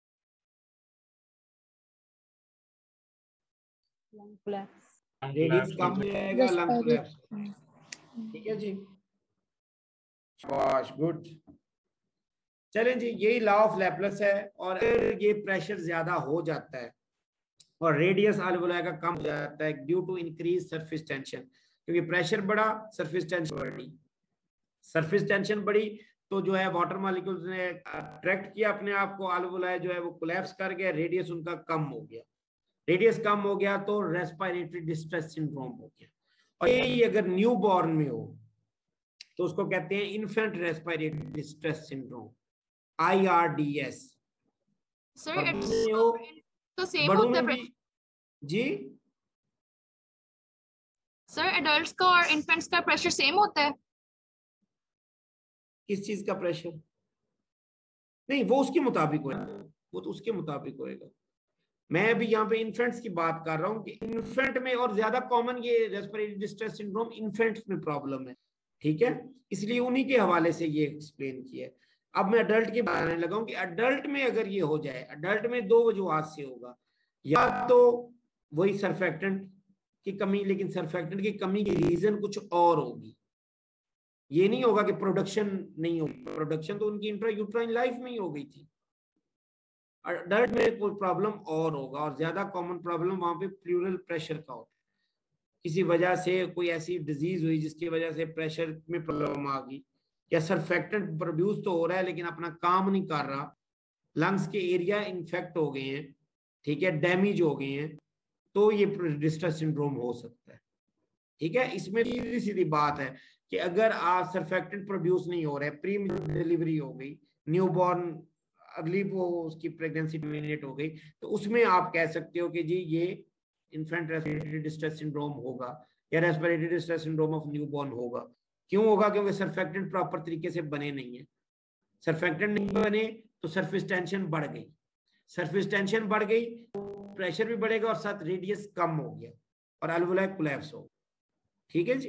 रेडियस कम हो जाएगा, लंग कोलैप्स। ठीक है जी, शाबाश, गुड। चलें जी, यही लॉ ऑफ लैप्लेस है। और अगर ये प्रेशर ज्यादा हो जाता है और रेडियस alveoli का कम हो जाता है due to increase surface tension, क्योंकि प्रेशर बढ़ा, सरफेस टेंशन बढ़ी। सरफेस टेंशन बढ़ी तो जो है वाटर मॉलिक्यूल्स ने अट्रैक्ट किया अपने आप को, alveoli जो है वो कोलैप्स कर गया, रेडियस उनका कम हो गया। रेडियस कम हो गया तो रेस्पिरेटरी डिस्ट्रेस सिंड्रोम हो गया। और यही अगर न्यू बॉर्न में हो तो उसको कहते हैं infant respiratory distress syndrome, I R D S. Sir तो सेम होता है जी सर, एडल्ट्स का और इन्फेंट्स का प्रेशर सेम होता है? किस चीज का प्रेशर? नहीं, वो उसके मुताबिक होगा, वो तो उसके मुताबिक होएगा। मैं अभी यहाँ पे इन्फेंट्स की बात कर रहा हूँ कि इन्फेंट में और ज्यादा कॉमन ये रेस्पिरेटरी डिस्ट्रेस सिंड्रोम इन्फेंट्स में प्रॉब्लम है। ठीक है, इसलिए उन्हीं के हवाले से ये एक्सप्लेन किया है। अब मैं अडल्ट की बात करने लगा हूँ कि अडल्ट में अगर ये हो जाए, अडल्ट में दो वजूहात से होगा। या तो वही सर्फेक्टेंट की कमी, लेकिन सर्फेक्टेंट की कमी की रीजन कुछ और होगी। ये नहीं होगा कि प्रोडक्शन नहीं होगी, प्रोडक्शन तो उनकी इंट्रा यूट्राइन लाइफ में ही हो गई थी। अडल्ट में कोई प्रॉब्लम और होगा, और ज्यादा कॉमन प्रॉब्लम वहां पे प्लूरल प्रेशर का होता है। किसी वजह से कोई ऐसी डिजीज हुई जिसकी वजह से प्रेशर में प्रॉब्लम आ गई, या सर्फेक्टेंट प्रोड्यूस तो हो रहा है लेकिन अपना काम नहीं कर रहा, लंग्स के एरिया इन्फेक्ट हो गए हैं, ठीक है, डैमेज हो गए हैं, तो ये डिस्ट्रेस सिंड्रोम हो सकता है। ठीक है, इसमें सीधी सीधी बात है कि अगर आप सर्फेक्टेंट प्रोड्यूस नहीं हो रहे, प्री डिलीवरी हो गई, न्यूबॉर्न अगली वो उसकी प्रेगनेंसी टर्मिनेट हो गई, तो उसमें आप कह सकते हो कि जी ये इन्फेंट रेस्पिरेटरी डिस्ट्रेस सिंड्रोम होगा या respiratory distress syndrome of newborn होगा। क्यों होगा? क्योंकि सर्फेक्टेंट प्रॉपर तरीके से बने नहीं है। सर्फेक्टेंट नहीं बने तो सरफेस टेंशन बढ़ गई, सरफेस टेंशन बढ़ गई, प्रेशर भी बढ़ेगा और साथ रेडियस कम हो गया और alveoli कोलैप्स हो। ठीक है जी।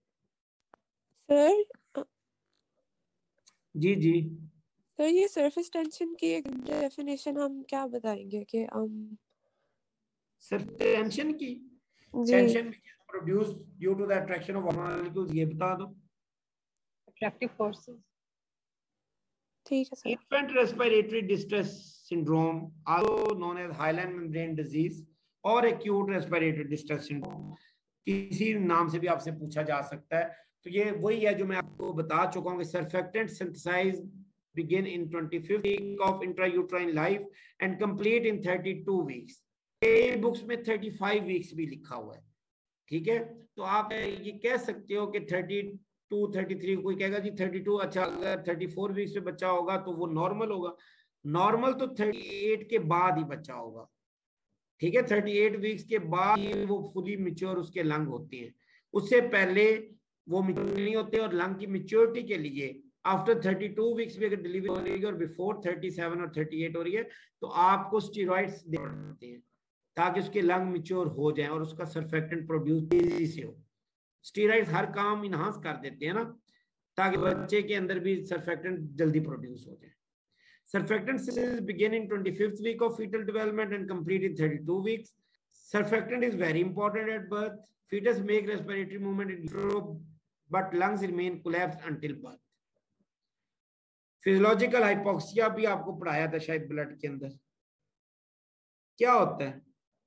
सर जी जी सर, ये सरफेस टेंशन की एक डेफिनेशन हम क्या बताएंगे कि हम सरफेस टेंशन की tension produce due to the attraction of molecules, ये बता दो। Attractive forces. ठीक है sir. Infant respiratory distress syndrome also known as hyaline membrane disease और एक्यूट रेस्पिरेटरी डिस्ट्रेस सिंड्रोम, किसी नाम से भी आपसे पूछा जा सकता है, तो ये वही है जो मैं आपको बता चुका हूँ कि surfactant synthesize begin in twenty-fifth week of intrauterine life and complete in thirty-two weeks. कई बुक्स में thirty-five weeks भी लिखा हुआ है, ठीक है। तो आप ये कह सकते हो कि thirty-two, thirty-three, कोई कहेगा जी thirty-two, अच्छा अगर thirty-four weeks में बच्चा होगा तो वो नॉर्मल होगा। नॉर्मल तो thirty-eight के बाद ही बच्चा होगा, ठीक है। thirty-eight weeks के बाद ही वो फुली मैच्योर उसके लंग होती हैं, उससे पहले वो मैच्योर नहीं होते। और लंग की मैच्योरिटी के लिए आफ्टर thirty-two वीक्स भी अगर डिलीवरी हो रही है और बिफोर thirty-seven और thirty-eight हो रही है तो आपको स्टेरॉइड्स देने पड़ते हैं ताकि उसके लंग मैच्योर हो जाएं और उसका सर्फेक्टेंट प्रोड्यूस तेजी से हो। स्टेरॉइड्स हर काम इनहांस कर देते हैं ना, ताकि बच्चे के अंदर भी सर्फेक्टेंट जल्दी प्रोड्यूस हो जाए। Surfactant synthesis begin in twenty-fifth week of fetal development and complete in thirty-two weeks. Surfactant is very important at birth. Fetus make respiratory movement in utero, but lungs remain collapsed until birth. Physiological hypoxia भी आपको पढ़ाया था शायद blood के अंदर, क्या होता है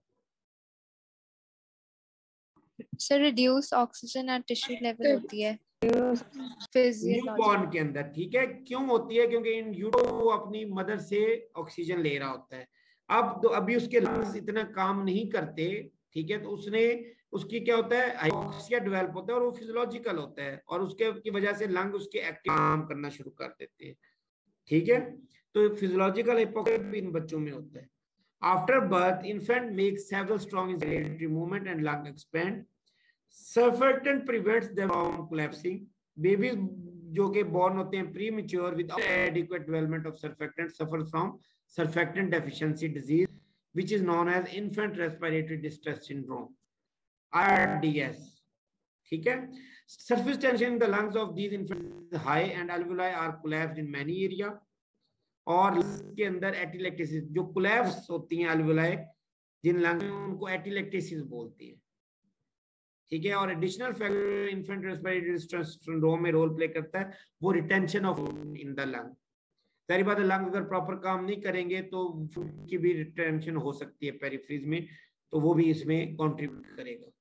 सर? Reduce oxygen at tissue level होती है न्यूबॉर्न के अंदर, ठीक है। क्यों होती है? क्योंकि इन यूट्रो वो अपनी मदर से ऑक्सीजन ले रहा होता है। अब तो अभी उसके लंग्स इतना काम नहीं करते, ठीक है, तो उसने उसकी क्या होता है, हाइपोक्सिया डेवलप होता है और वो फिजियोलॉजिकल होता है और उसके की वजह से लंग उसके एक्टिव काम करना शुरू कर देते हैं, ठीक है। तो फिजियोलॉजिकल हाइपोक्सिया इन बच्चों में होता है। After birth infant makes several strong inspiratory movement and lung expand. Surfactant prevents them from collapsing. Babies जो के बॉर्न होते हैं premature with adequate development of surfactant suffer from surfactant deficiency disease which is known as infant respiratory distress syndrome, R D S, ठीक है। Surface tension in the lungs of these infants is high and alveoli are collapsed in many area. और के अंदर एटिलेक्टेसिस जो collapse होती हैं alveoli जिन lung में, उनको एटिलेक्टेसिस बोलती है, ठीक है। और additional factor infant respiratory distress syndrome में रोल प्ले करता है वो retention of in the lung. सारी बात है, लंग अगर प्रॉपर काम नहीं करेंगे तो फूड की भी रिटेंशन हो सकती है पेरिफेरीज में, तो वो भी इसमें कंट्रीब्यूट करेगा।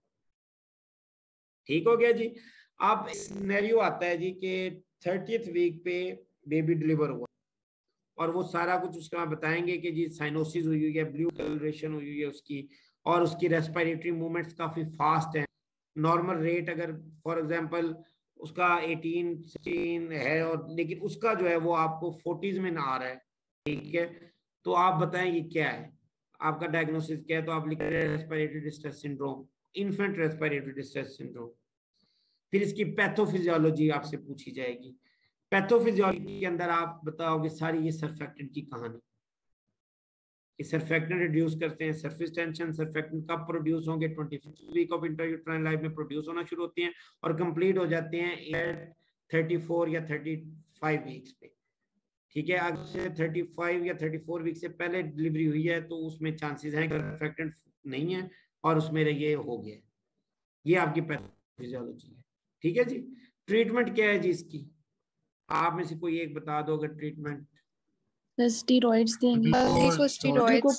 ठीक हो गया जी। अब सिनेरियो आता है जी कि थर्टियथ वीक पे बेबी डिलीवर हुआ और वो सारा कुछ उसका बताएंगे कि जी साइनोसिस हुई हुई है, ब्लू कलरेशन हुई हुई है उसकी, और उसकी रेस्पिरेटरी मूवमेंट्स काफी फास्ट है। नॉर्मल रेट अगर फॉर एग्जांपल उसका अठारह सिक्सटीन है और लेकिन उसका जो है वो आपको फोर्टीज में ना आ रहा है, ठीक है, तो आप बताएंगे क्या है, आपका डायग्नोसिस क्या है, तो आप लिख रहे हैं respiratory distress syndrome, infant respiratory distress syndrome. फिर इसकी पैथोफिजियोलॉजी आपसे पूछी जाएगी। पैथोफिजियोलॉजी के अंदर आप बताओगे सारी ये सर्फेक्टेंट की कहानी, कि सर्फेक्टेंट रिड्यूस करते हैं सरफेस टेंशन। सर्फेक्टेंट कब प्रोड्यूस होंगे? Twenty fifth week of intrauterine life में प्रोड्यूस होना शुरू होते हैं और कंप्लीट हो जाते हैं थर्टी फोर या थर्टी फाइव वीक्स पे, ठीक है। अगर थर्टी फाइव या थर्टी फोर वीक से पहले डिलीवरी हुई है तो उसमें चांसेस हैं कि सर्फेक्टेंट नहीं है और उसमें ये हो गया। ये आपकी पैथोफिजियोलॉजी है, ठीक है जी। ट्रीटमेंट क्या है जी इसकी? आप में से कोई एक बता दो अगर ट्रीटमेंट। स्टेरॉइड्स देंगे, glucocorticoids,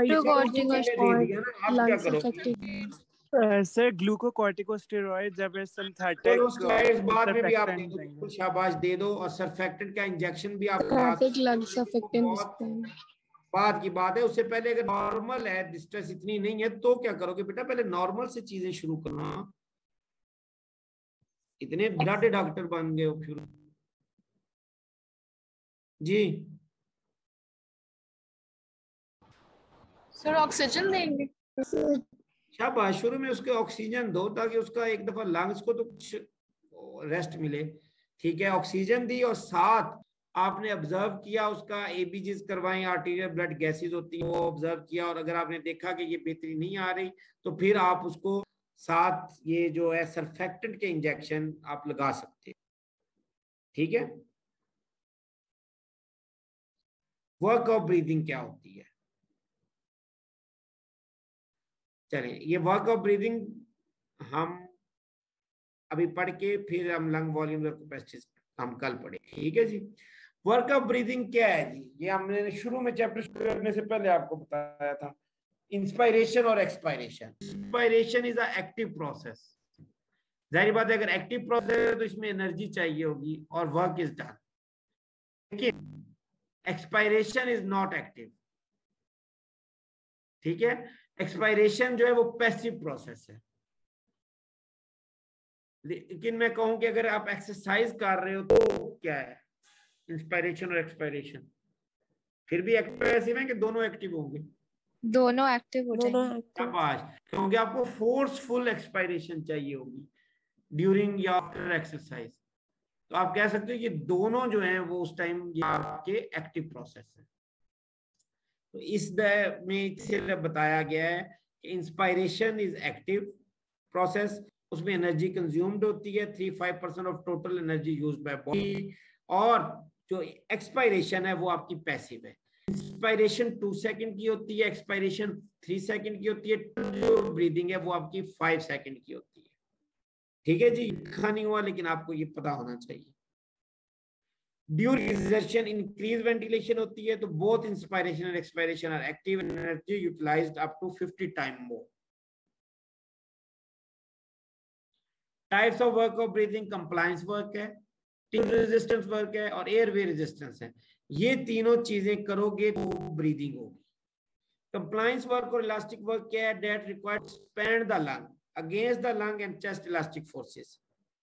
lungs affected sir glucocorticosteroids या फिर सिंथेटिक स्टेरॉइड्स बाद में भी आप दे दो, बिल्कुल शाबाश दे दो। और सर्फेक्टेंट का इंजेक्शन भी आप सिंथेटिक लंग्स अफेक्टेड बात की बात है। उससे पहले अगर नॉर्मल है, डिस्ट्रेस इतनी नहीं है, तो क्या करोगे बेटा? पहले नॉर्मल से चीजें शुरू करना। इतने बड़े डॉक्टर बन गए हो फिर जी। सर ऑक्सीजन देंगे। शाबाश, शुरू में उसके ऑक्सीजन दो ताकि उसका एक दफा लंग्स को तो कुछ रेस्ट मिले, ठीक है। ऑक्सीजन दी और साथ आपने ऑब्जर्व किया, उसका एबीजीज करवाएं, आर्टीरियल ब्लड गैसेस होती है वो ऑब्जर्व किया, और अगर आपने देखा कि ये बेहतरी नहीं आ रही तो फिर आप उसको साथ ये जो है सर्फेक्टेंट के इंजेक्शन आप लगा सकते हैं, ठीक है। वर्क ऑफ ब्रीदिंग क्या होती है? चलिए, ये वर्क ऑफ ब्रीदिंग हम अभी पढ़ के फिर हम लंग वॉल्यूम कैपेसिटी हम कल पढ़े, ठीक है जी। वर्क ऑफ ब्रीदिंग क्या है जी? ये हमने शुरू में चैप्टर शुरू करने से पहले आपको बताया था, इंस्पायरेशन और expiration. Inspiration is a active process जाहिर बात है अगर एक्टिव प्रोसेस है तो इसमें एनर्जी चाहिए होगी और वर्क इज डन। लेकिन एक्सपायरेशन इज नॉट एक्टिव, ठीक है। एक्सपायरेशन जो है वो पैसिव प्रोसेस है। लेकिन मैं कहूं कि अगर आप एक्सरसाइज कर रहे हो तो क्या है इंस्पायरेशन और एक्सपायरेशन, फिर भी पैसिव है कि दोनों एक्टिव होंगे? दोनों एक्टिव हो दोनों जाएंगे। एक्टिव। शाबाश, क्योंकि आपको फोर्सफुल एक्सपायरेशन चाहिए होगी ड्यूरिंग या आफ्टर एक्सरसाइज। तो आप कह सकते हो कि दोनों जो हैं वो उस टाइम ये आपके एक्टिव प्रोसेस है। तो इस में इसे बताया गया है कि इंस्पायरेशन इज एक्टिव प्रोसेस, उसमें एनर्जी कंज्यूम्ड होती है three five percent of total energy used by body, और जो एक्सपायरेशन है वो आपकी पैसिव है। इंस्पायरेशन टू सेकंड की होती है, एक्सपायरेशन थ्री सेकंड की होती है, जो ब्रीदिंग है वो आपकी फाइव सेकंड की होती है। ठीक है जी, लिखा नहीं हुआ लेकिन आपको ये पता होना चाहिए। ड्यूरिंग एक्सर्शन इंक्रीज वेंटिलेशन होती है, तो both inspiration and expiration are active, energy utilized up to fifty time more. Types of work of breathing, compliance work है, रेजिस्टेंस वर्क है और एयरवे रेजिस्टेंस है। ये तीनों चीजें करोगे तो ब्रीदिंग होगी। कंप्लायंस वर्क और इलास्टिक वर्क क्या है? That required expand the lung against the lung and chest elastic forces.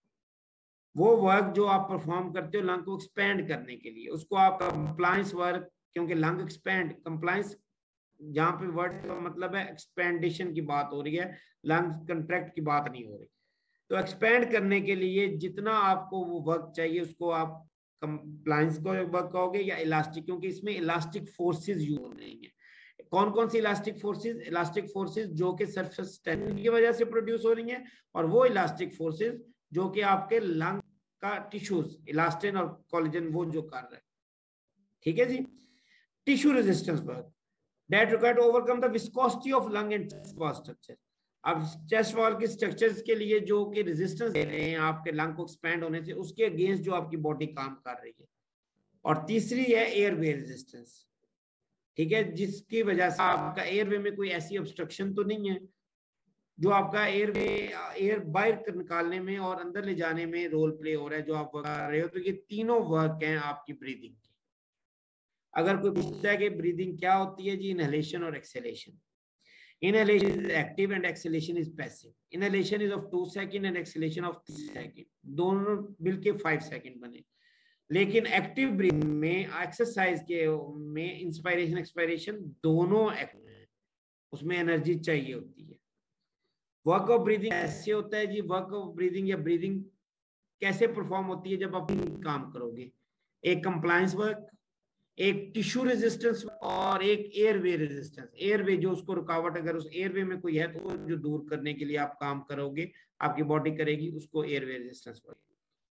वो वर्क जो आप परफॉर्म करते हो लंग को एक्सपैंड करने के लिए, उसको आप कंप्लायंस वर्क, क्योंकि लंग एक्सपैंड, कंप्लायंस जहां पे वर्ड का मतलब है एक्सपेंडेशन की बात हो रही है, लंग कंट्रैक्ट की बात नहीं हो रही। तो एक्सपैंड करने के लिए जितना आपको वो वर्क चाहिए उसको आप कंप्लायंस को वर्क कहोगे या इलास्टिक, क्योंकि इसमें इलास्टिक फोर्सेस यूज हो रही हैं। कौन कौन सी इलास्टिक फोर्सेस? इलास्टिक फोर्सेस जो कि सरफेस टेंशन की वजह से प्रोड्यूस हो रही हैं, और वो इलास्टिक फोर्सेस जो कि आपके लंग का टिश्यूज, इलास्टिन और कोलेजन वो जो कर रहे हैं। ठीक है जी। Tissue resistance work that required to overcome the viscosity of lung and chest wall structure. अब चेस्ट वॉल के स्ट्रक्चर्स के लिए जो कि रेजिस्टेंस दे रहे हैं आपके लंग को एक्सपैंड होने से, उसके अगेंस्ट जो आपकी बॉडी काम कर रही है। और तीसरी है एयरवे रेजिस्टेंस, ठीक है, जिसकी वजह से आपका एयरवे में कोई ऐसी ऑब्स्ट्रक्शन तो नहीं है जो आपका एयरवे एयर बाहर निकालने में और अंदर ले जाने में रोल प्ले हो रहा है जो आप कर रहे हो। तो ये तीनों वर्क हैं आपकी ब्रीदिंग की। अगर कोई पूछता है कि ब्रीदिंग क्या होती है जी, इनहेलेशन और exhalation. Inhalation is active and exhalation is passive. Inhalation is of two second and exhalation of three second. दोनों मिलके five second बने। लेकिन एक्टिव ब्रीथिंग में, एक्सरसाइज के में इंस्पायरेशन एक्सपायरेशन दोनों एक्टिव है, उसमें एनर्जी चाहिए होती है। वर्क ऑफ ब्रीदिंग ऐसे होता है जी, वर्क ऑफ ब्रीदिंग या ब्रीदिंग कैसे परफॉर्म होती है जब आप काम करोगे? एक कंप्लायंस वर्क, एक टिश्यू रेजिस्टेंस और एक एयरवे रेजिस्टेंस। एयरवे जो उसको रुकावट, अगर उस एयरवे में कोई है तो जो दूर करने के लिए आप काम करोगे, आपकी बॉडी करेगी, उसको एयरवे रेजिस्टेंस बोलेंगे।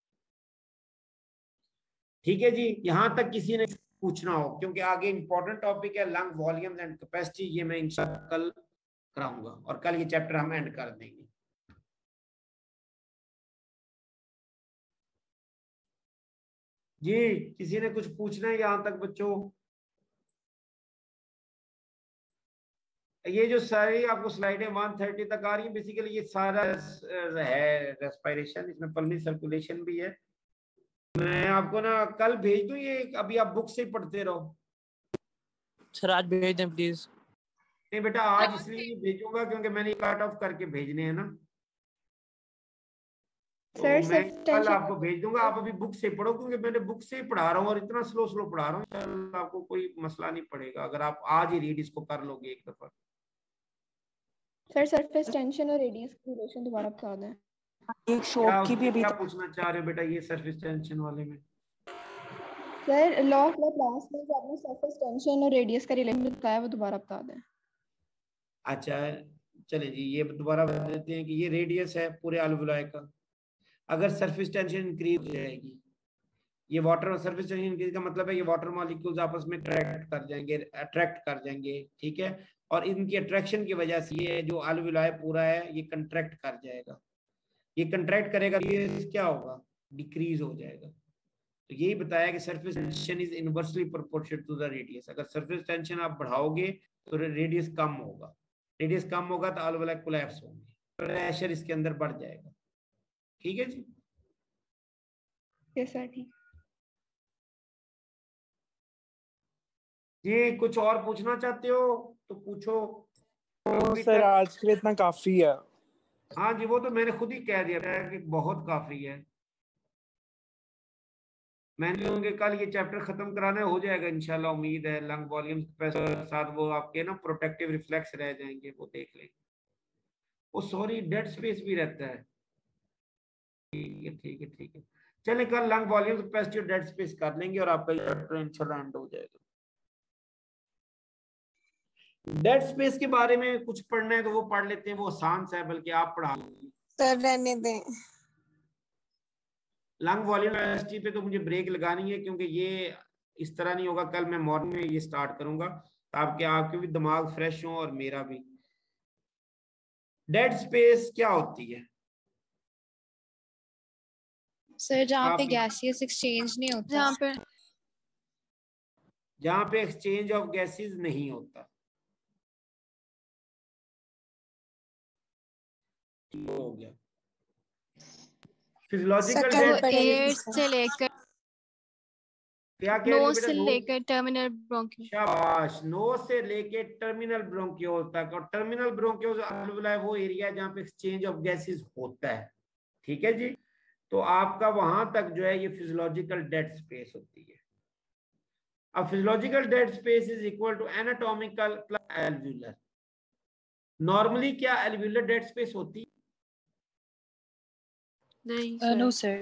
ठीक है जी, यहां तक किसी ने पूछना हो, क्योंकि आगे इंपॉर्टेंट टॉपिक है लंग वॉल्यूम एंड कैपेसिटी, ये मैं इंशाल्लाह कल कराऊंगा और कल ये चैप्टर हम एंड कर देंगे। जी, किसी ने कुछ पूछना है यहां तक बच्चों? ये जो सारी आपको स्लाइडें वन थर्टी तक आ रही है, बेसिकली ये सारा है रेस्पिरेशन, इसमें पल्मोनरी सर्कुलेशन भी है। मैं आपको ना कल भेज दूं ये, अभी आप बुक से ही पढ़ते रहो। सर आज भेज दें प्लीज। नहीं बेटा, आज इसलिए भेजूंगा क्योंकि मैंने कट ऑफ करके भेजने हैं ना, तो मैं कल आपको भेज दूंगा। आप अभी बुक से पढ़ो, क्योंकि मैंने बुक से ही पढ़ा रहा हूँ और इतना स्लो स्लो पढ़ा रहा हूँ, आपको कोई मसला नहीं पड़ेगा अगर आप आज ही रीड इसको कर लोगे एक दफा। सर सरफेस टेंशन और रेडियस की रिलेशन दोबारा बता दें। एक शॉक की भी क्या पूछना चाह रहे हो बेटा ये सरफेस टेंशन वाले में? सर लॉ ऑफ लैप्लास में जो आपने सरफेस टेंशन और रेडियस का रिलेशन बताया वो दोबारा बता दें। अच्छा चले जी, ये दोबारा बता देते हैं कि ये रेडियस है पूरे अलवुलाई का। अगर सरफेस टेंशन इंक्रीज हो जाएगी, ये वाटर सरफेस टेंशन इंक्रीज का मतलब है ये वाटर मॉलिक्यूल्स आपस में अट्रैक्ट कर जाएंगे अट्रैक्ट कर जाएंगे ठीक है, और इनकी अट्रैक्शन की वजह से ये जो अलवुलाई पूरा है ये कंट्रैक्ट कर जाएगा। ये कंट्रैक्ट करेगा, ये क्या होगा? डिक्रीज हो जाएगा। तो यही बताया कि surface tension is inversely proportional to the radius. अगर सरफेस टेंशन आप बढ़ाओगे तो रेडियस कम होगा, रेडियस कम होगा तो अलवुलाई कोलैप्स होंगे, प्रेशर इसके अंदर बढ़ जाएगा। ठीक है जी? यस सर, ठीक। जी कुछ और पूछना चाहते हो तो पूछो। तो अभी सर तक आज के लिए इतना काफी है। हाँ जी, वो तो मैंने खुद ही कह दिया था कि बहुत काफी है। मैंने होंगे कल ये चैप्टर खत्म कराना हो जाएगा इंशाल्लाह, उम्मीद है। लंग वॉल्यूम के साथ वो आपके ना प्रोटेक्टिव रिफ्लेक्स रह जाएंगे, वो देख लेंगे। वो सॉरी डेड स्पेस भी रहता है। ठीक है ठीक है ठीक है, चले कल लंग वॉल्यूम कैपेसिटी और डेड स्पेस कर लेंगे और आपका ये चैप्टर इंशाल्लाह एंड हो जाएगा। डेड स्पेस के बारे में कुछ पढ़ना है तो वो पढ़ लेते हैं, वो आसान सा है, बल्कि आप पढ़ा लीजिए। सर रहने दें। लंग वॉल्यूम कैपेसिटी पे तो मुझे ब्रेक लगानी है, क्योंकि ये इस तरह नहीं होगा। कल मैं मॉर्निंग में ये स्टार्ट करूंगा ताकि आपके भी दिमाग फ्रेश हो और मेरा भी। डेड स्पेस क्या होती है? सर जहाँ पे आप गैसियस एक्सचेंज नहीं होता, जहाँ पे जहाँ पे एक्सचेंज ऑफ गैसेस नहीं होता। हो गया फिजियोलॉजिकल सकल डेड। एयर से लेकर क्या कह रही है नोज बेटा? से नोज, लेकर टर्मिनल ब्रोंकियल। शाबाश, नोज से लेके टर्मिनल ब्रोंकियोल तक। और टर्मिनल ब्रोंकियोल है वो एरिया जहाँ पे एक्सचेंज ऑफ गैसेस होता है। ठीक है जी? तो आपका वहां तक जो है ये फिजियोलॉजिकल डेड स्पेस होती है। अब physiological dead space is equal to anatomical plus alveolar. Normally क्या एल्व्यूलर डेड स्पेस होती? नहीं नो सर।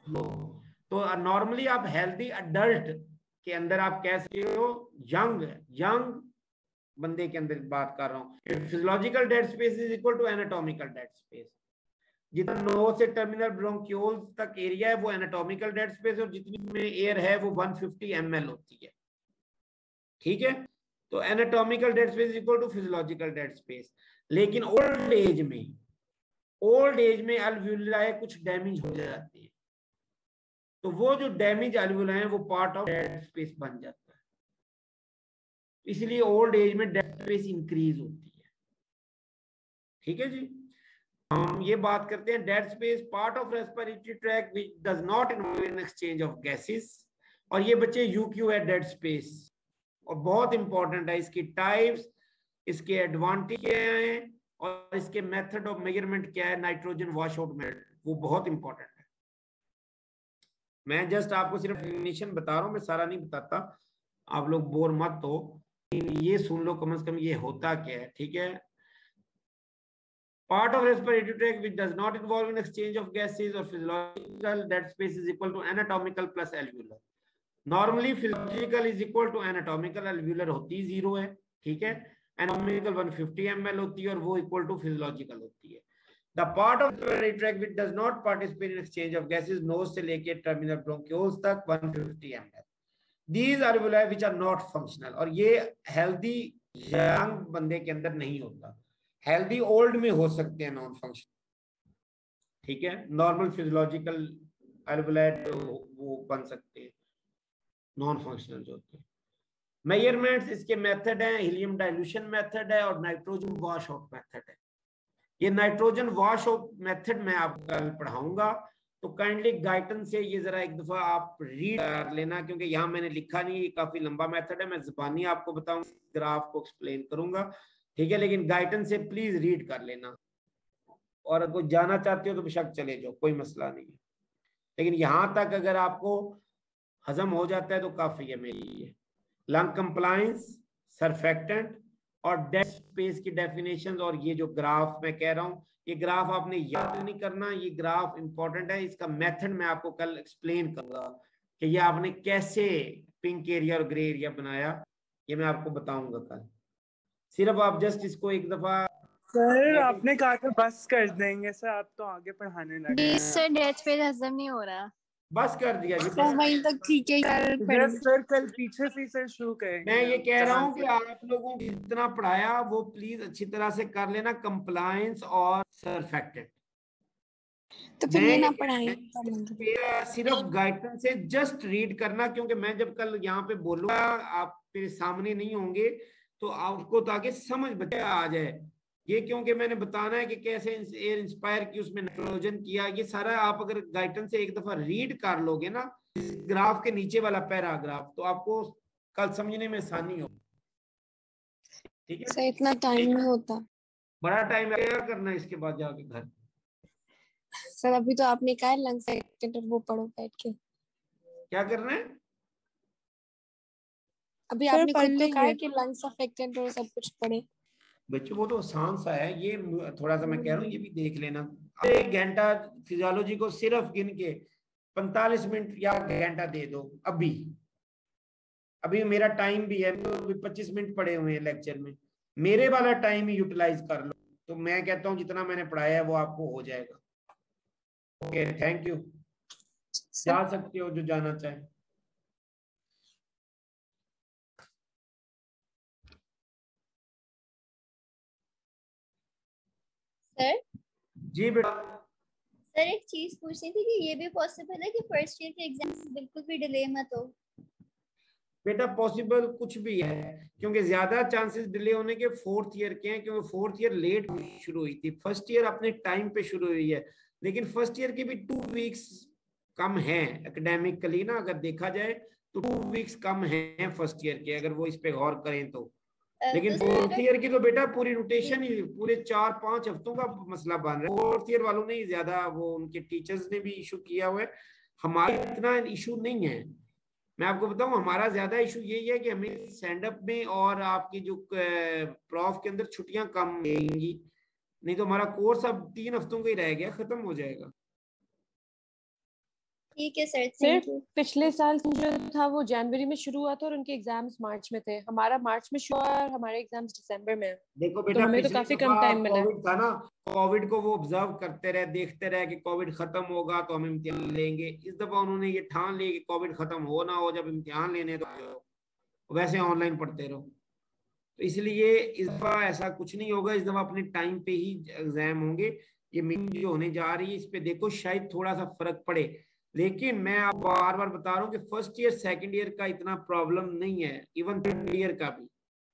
तो नॉर्मली आप हेल्दी अडल्ट के अंदर आप कह सकते हो, यंग यंग बंदे के अंदर बात कर रहा हूँ, physiological dead space is equal to anatomical dead space. जितना नोज से टर्मिनल ब्रोंक्यूल्स तक एरिया है वो एनाटॉमिकल डेड स्पेस, और जितनी में एयर है वो वन फिफ्टी एम एल होती है। ठीक है? तो anatomical dead space equal to physiological dead space. लेकिन ओल्ड एज में ओल्ड एज में अल्वुलाई कुछ डैमेज हो जाती है, तो वो जो डैमेज अल्वुलाई है वो पार्ट ऑफ डेड स्पेस बन जाता है। इसलिए ओल्ड एज में डेड स्पेस इंक्रीज होती है। ठीक है जी? हम ये बात करते हैं dead space part of respiratory tract which does not involve in exchange of gases. और ये बच्चे यूक्यू है डेड स्पेस, और बहुत इंपॉर्टेंट है। इसकी टाइप्स, इसके एडवांटेज क्या है और इसके मेथड ऑफ मेजरमेंट क्या है, नाइट्रोजन वॉश आउट मेथड, वो बहुत इंपॉर्टेंट है। मैं जस्ट आपको सिर्फ डेफिनेशन बता रहा हूँ, मैं सारा नहीं बताता, आप लोग बोर मत हो, ये सुन लो कम से कम ये होता क्या है। ठीक है? Part of respiratory tract which does not involve in exchange of gases or physiological dead space is equal to anatomical plus alveolar. Normally physiological is equal to anatomical, alveolar होती जीरो है। ठीक है? Anatomical one fifty M L होती है और वो equal to physiological होती है। The part of respiratory tract which does not participate in exchange of gases, nose से लेके terminal bronchioles तक one fifty M L. These alveoli which are not functional, और ये healthy young बंदे के अंदर नहीं होता, हेल्दी ओल्ड में हो सकते हैं नॉन फंक्शनल। ठीक है? नॉर्मल फिजियोलॉजिकल अल्वुलाई वो बन सकते हैं, नॉन फंक्शनल जो होते हैं। मेजरमेंट्स इसके मेथड हैं, हीलियम डाइल्यूशन मेथड है और नाइट्रोजन वॉश आउट मेथड है। ये नाइट्रोजन वॉश आउट मेथड मैं आपको कल पढ़ाऊंगा, तो काइंडली गाइटन से ये जरा एक दफा आप रीड कर लेना, क्योंकि यहाँ मैंने लिखा नहीं, ये काफी लंबा मेथड है, मैं जुबानी आपको बताऊंगा, ग्राफ को एक्सप्लेन करूंगा। ठीक है? लेकिन गाइडेंस से प्लीज रीड कर लेना, और अगर जाना चाहते हो तो बेशक चले जाओ, कोई मसला नहीं है। लेकिन यहां तक अगर आपको हजम हो जाता है तो काफी है मेरे लिए। लंग कंप्लायंस, सरफेक्टेंट और डेड स्पेस की डेफिनेशंस, और ये जो ग्राफ मैं कह रहा हूं, ये ग्राफ आपने याद नहीं करना, ये ग्राफ इंपॉर्टेंट है। इसका मेथड मैं आपको कल एक्सप्लेन करूंगा कि ये आपने कैसे पिंक एरिया और ग्रे एरिया बनाया, ये मैं आपको बताऊंगा कल। सिर्फ आप जस्ट इसको एक दफा। सर आपने कहा था बस कर देंगे सर, आप तो आगे पढ़ाने लगे। सर डेड स्पेस हजम नहीं हो रहा, बस कर दिया जी, सर वहीं तक ठीक है सर। सर कल पीछे से सर शुरू करेंगे। मैं ये कह रहा हूँ कि आप लोगों को जितना पढ़ाया वो प्लीज अच्छी तरह से कर लेना, कंप्लायंस और सरफेक्टेंट। तो फिर ये ना पढ़ाएं, सिर्फ गाइडेंस से जस्ट रीड करना, क्योंकि मैं जब कल यहाँ पे बोलूंगा आप मेरे सामने नहीं होंगे, तो आपको ताकि समझ बच्चे आ जाए। ये क्योंकि मैंने बताना है कि कैसे एयर इंस्पायर की उसमें नाइट्रोजन किया, ये सारा आप अगर गाइडेंस से एक दफा रीड कर लोगे ना ग्राफ के नीचे वाला पैराग्राफ, तो आपको कल समझने में आसानी हो। ठीक है सर इतना टाइम नहीं होता। बड़ा टाइम क्या करना है इसके बाद जाके घर? सर अभी तो आपने कहा है लंग्स अफेक्टेड, वो पढ़ो बैठ के। क्या करना है? अभी आपने खुद तो कहा है कि लंग्स अफेक्टेड और सब कुछ पढ़े। बच्चों वो तो आसान सा है, ये थोड़ा सा मैं कह रहा हूँ ये भी देख लेना। एक घंटा फिजियोलॉजी को सिर्फ गिन के पैंतालीस मिनट या घंटा दे दो। अभी अभी मेरा टाइम भी है, तो पच्चीस मिनट पड़े हुए हैं लेक्चर में, मेरे वाला टाइम ही यूटिलाइज कर लो। तो मैं कहता हूँ जितना मैंने पढ़ाया है वो आपको हो जाएगा। Okay thank you. जा सकते हो जो जाना चाहे। सर जी बेटा। सर एक चीज पूछनी थी कि ये भी पॉसिबल है कि फर्स्ट ईयर के एग्जाम्स बिल्कुल भी डिले मत हो? बेटा पॉसिबल कुछ भी है, क्योंकि ज्यादा चांसेस डिले होने के फोर्थ ईयर के हैं, क्योंकि फोर्थ ईयर लेट शुरू हुई थी, फर्स्ट ईयर अपने टाइम पे शुरू हुई है। लेकिन फर्स्ट ईयर के भी टू वीक्स कम है एकेडमिकली ना, अगर देखा जाए तो टू वीक्स कम है फर्स्ट ईयर के, अगर वो इस पे गौर करें तो। लेकिन फोर्थ ईयर की तो बेटा पूरी रोटेशन ही पूरे चार पांच हफ्तों का मसला बन रहा है। फोर्थ ईयर वालों ने ही ज्यादा, वो उनके टीचर्स ने भी इशू किया हुआ है, हमारा इतना इशू नहीं है। मैं आपको बताऊं हमारा ज्यादा इशू यही है कि हमें स्टैंड अप में और आपकी जो प्रॉफ के अंदर छुट्टियां कम मिलेंगी, नहीं तो हमारा कोर्स अब तीन हफ्तों का ही रह गया, खत्म हो जाएगा। ठीक है सर। सर पिछले साल जो था वो जनवरी में शुरू हुआ था और उनके एग्जाम्स मार्च में थे, हमारा मार्च में शुरू हुआ और हमारे एग्जाम्स दिसंबर में। देखो बेटा तो हमें तो काफी कम टाइम मिला। कोविड था ना, कोविड को वो ऑब्जर्व करते रहे, देखते रहे कि कोविड खत्म होगा तो हम इम्तिहान लेंगे। इस दफा उन्होंने ये ठान लिया कि कोविड खत्म हो ना हो, जब इम्तिहान लेने तो वैसे ऑनलाइन पढ़ते रहो। तो इसलिए इस दफा ऐसा कुछ नहीं होगा, इस दफा अपने टाइम पे ही एग्जाम होंगे। ये मीटिंग जो होने जा रही है इस पे देखो शायद थोड़ा सा फर्क पड़े, लेकिन मैं आप बार बार बता रहा हूँ कि फर्स्ट ईयर सेकंड ईयर का इतना प्रॉब्लम नहीं है, इवन थर्ड ईयर का भी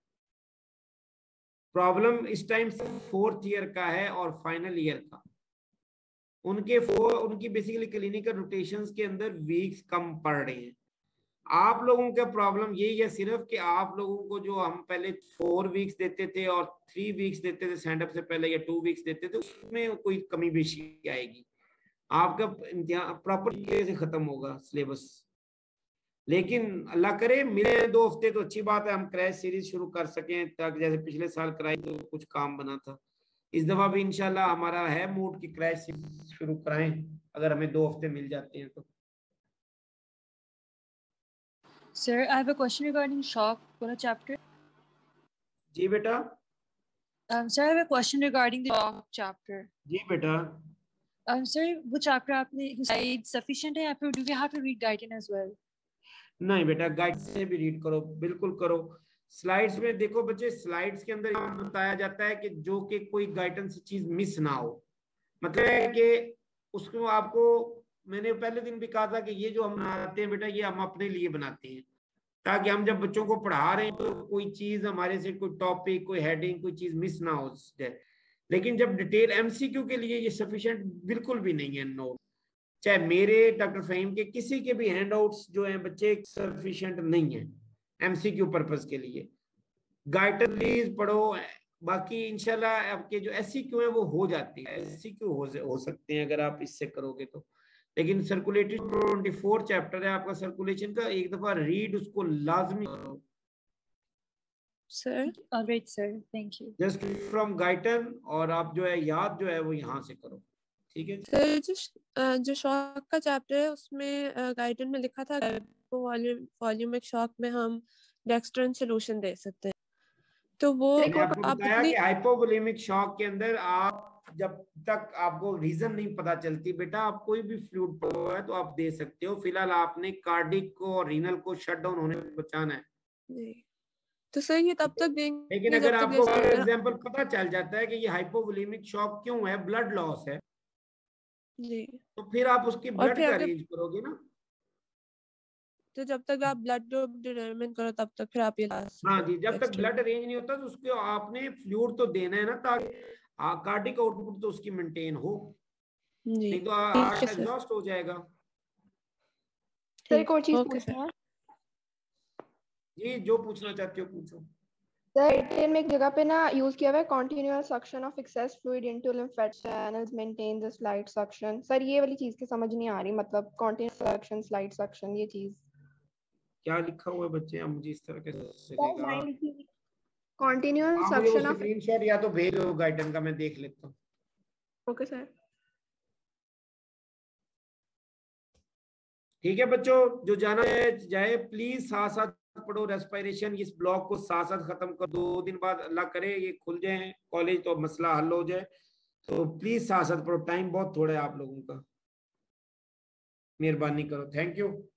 प्रॉब्लम इस टाइम फोर्थ ईयर का है और फाइनल ईयर का। उनके फोर उनकी बेसिकली क्लिनिकल रोटेशंस के अंदर वीक्स कम पड़ रहे हैं। आप लोगों का प्रॉब्लम यही है सिर्फ कि आप लोगों को जो हम पहले फोर वीक्स देते थे और थ्री वीक्स देते थे स्टैंड अप से पहले, या टू वीक्स देते थे, उसमें कोई कमी बेशी आएगी। आपका इम्तिहान प्रॉपर तरीके से खत्म होगा सिलेबस। लेकिन अल्लाह करे मिले दो हफ्ते तो अच्छी बात है, हम क्रैश सीरीज शुरू कर सकें, ताकि जैसे पिछले साल कराई तो कुछ काम बना था। इस दफा भी इंशाल्लाह हमारा है मूड की क्रैश सीरीज शुरू कराएं, अगर हमें दो हफ्ते मिल जाते हैं तो। Sir, I have a question regarding shock पूरा chapter. जी बेटा। Um, sir, I have a question regarding the shock chapter. जी बेटा। Um, sir, वो chapter आपने slide sufficient है या फिर do we have to read guidance as well? नहीं बेटा, गाइड से भी रीड करो, बिल्कुल करो। स्लाइड्स में देखो बच्चे, स्लाइड्स के अंदर बताया जाता है कि जो कि कोई गाइडेंस चीज मिस ना हो, मतलब है कि उसको आपको, मैंने पहले दिन भी कहा था कि ये जो हम बनाते हैं बेटा, ये हम अपने लिए बनाते हैं, ताकि हम जब बच्चों को पढ़ा रहे हैं तो कोई चीज हमारे से, कोई टॉपिक, कोई हेडिंग, कोई चीज मिस ना हो जाए। लेकिन जब डिटेल एमसीक्यू के लिए ये सफिशिएंट बिल्कुल भी नहीं है नोट, चाहे मेरे डॉक्टर फहीम के किसी के भी हैंडआउट्स जो हैं बच्चे सफिशिएंट नहीं है एमसीक्यू पर्पस के लिए। गाइडेंस प्लीज पढ़ो, बाकी इंशाल्लाह आपके जो एससीक्यू है वो हो जाती है, एससीक्यू हो, हो सकते हैं अगर आप इससे करोगे तो। लेकिन सर्कुलेटरी ट्वेंटी फोर चैप्टर है आपका सर्कुलेशन का, एक दफा रीड उसको लाजमी करो sir. Alright sir, thank you. Just from guidance, और आप जो है याद जो है वो यहाँ से करो, ठीक है सर। जो जो शॉक का चैप्टर है उसमें गाइडन में लिखा था वॉल्यूम वॉल्यूमिक शॉक में हम डेक्स्ट्रन सॉल्यूशन दे सकते हैं, तो वो आपको बताया कि हाइपोवोलेमिक शॉक के अंदर आप जब तक आपको रीजन नहीं पता चलती बेटा, आप कोई भी फ्लूइड पड़ा है तो आप दे सकते हो। फिलहाल आपने कार्डिक को और रीनल को शट डाउन होने से बचाना है जी। तो सर ये तब तक देंगे, लेकिन अगर आपको फॉर एग्जांपल पता चल जाता है कि ये हाइपोवोलेमिक शॉक क्यों है, ब्लड लॉस है जी, तो फिर आप उसके ब्लड का अरेंज करोगे ना। तो जब तक आप ब्लड ग्रुप डिटरमिन करो तब तक फिर आप ये ला सकते हाँ हो जी, जब तक डेक्स्ट्रो। ब्लड अरेंज नहीं होता तो उसको आपने फ्लूइड तो देना है ना, ताकि कार्डिक आउटपुट तो उसकी मेंटेन हो, जी नहीं तो ठीक हार्ट है सर। एग्जॉस्ट हो जाएगा। सर एक और चीज ओके पूछना है जी, जो पूछना चाहते हो पूछो। सर एटीन में एक जगह पे ना यूज किया हुआ है continuous suction of excess fluid into lymphatic channels maintains the slight suction. Sir ये वाली चीज की समझ नहीं आ रही, मतलब कॉन्टिन्यूअस सक्शन स्लाइड सक्शन ये चीज क्या लिखा हुआ है बच्चे, अब मुझे इस तरह कैसे चलेगा? कॉन्टिन्यूअस आप मुझे वो सक्शन ऑफ। स्क्रीनशॉट या तो भेज दो गाइडन का, मैं देख लेता हूँ। Okay sir. ठीक है बच्चों, जो जाना है जाए, प्लीज साथ साथ पढ़ो रेस्पिरेशन, इस ब्लॉक को साथ साथ खत्म कर दो दिन बाद, अल्लाह करे ये खुल जाए कॉलेज तो मसला हल हो जाए, तो प्लीज साथ साथ पढ़ो, टाइम बहुत थोड़ा है आप लोगों का, मेहरबानी करो, थैंक यू।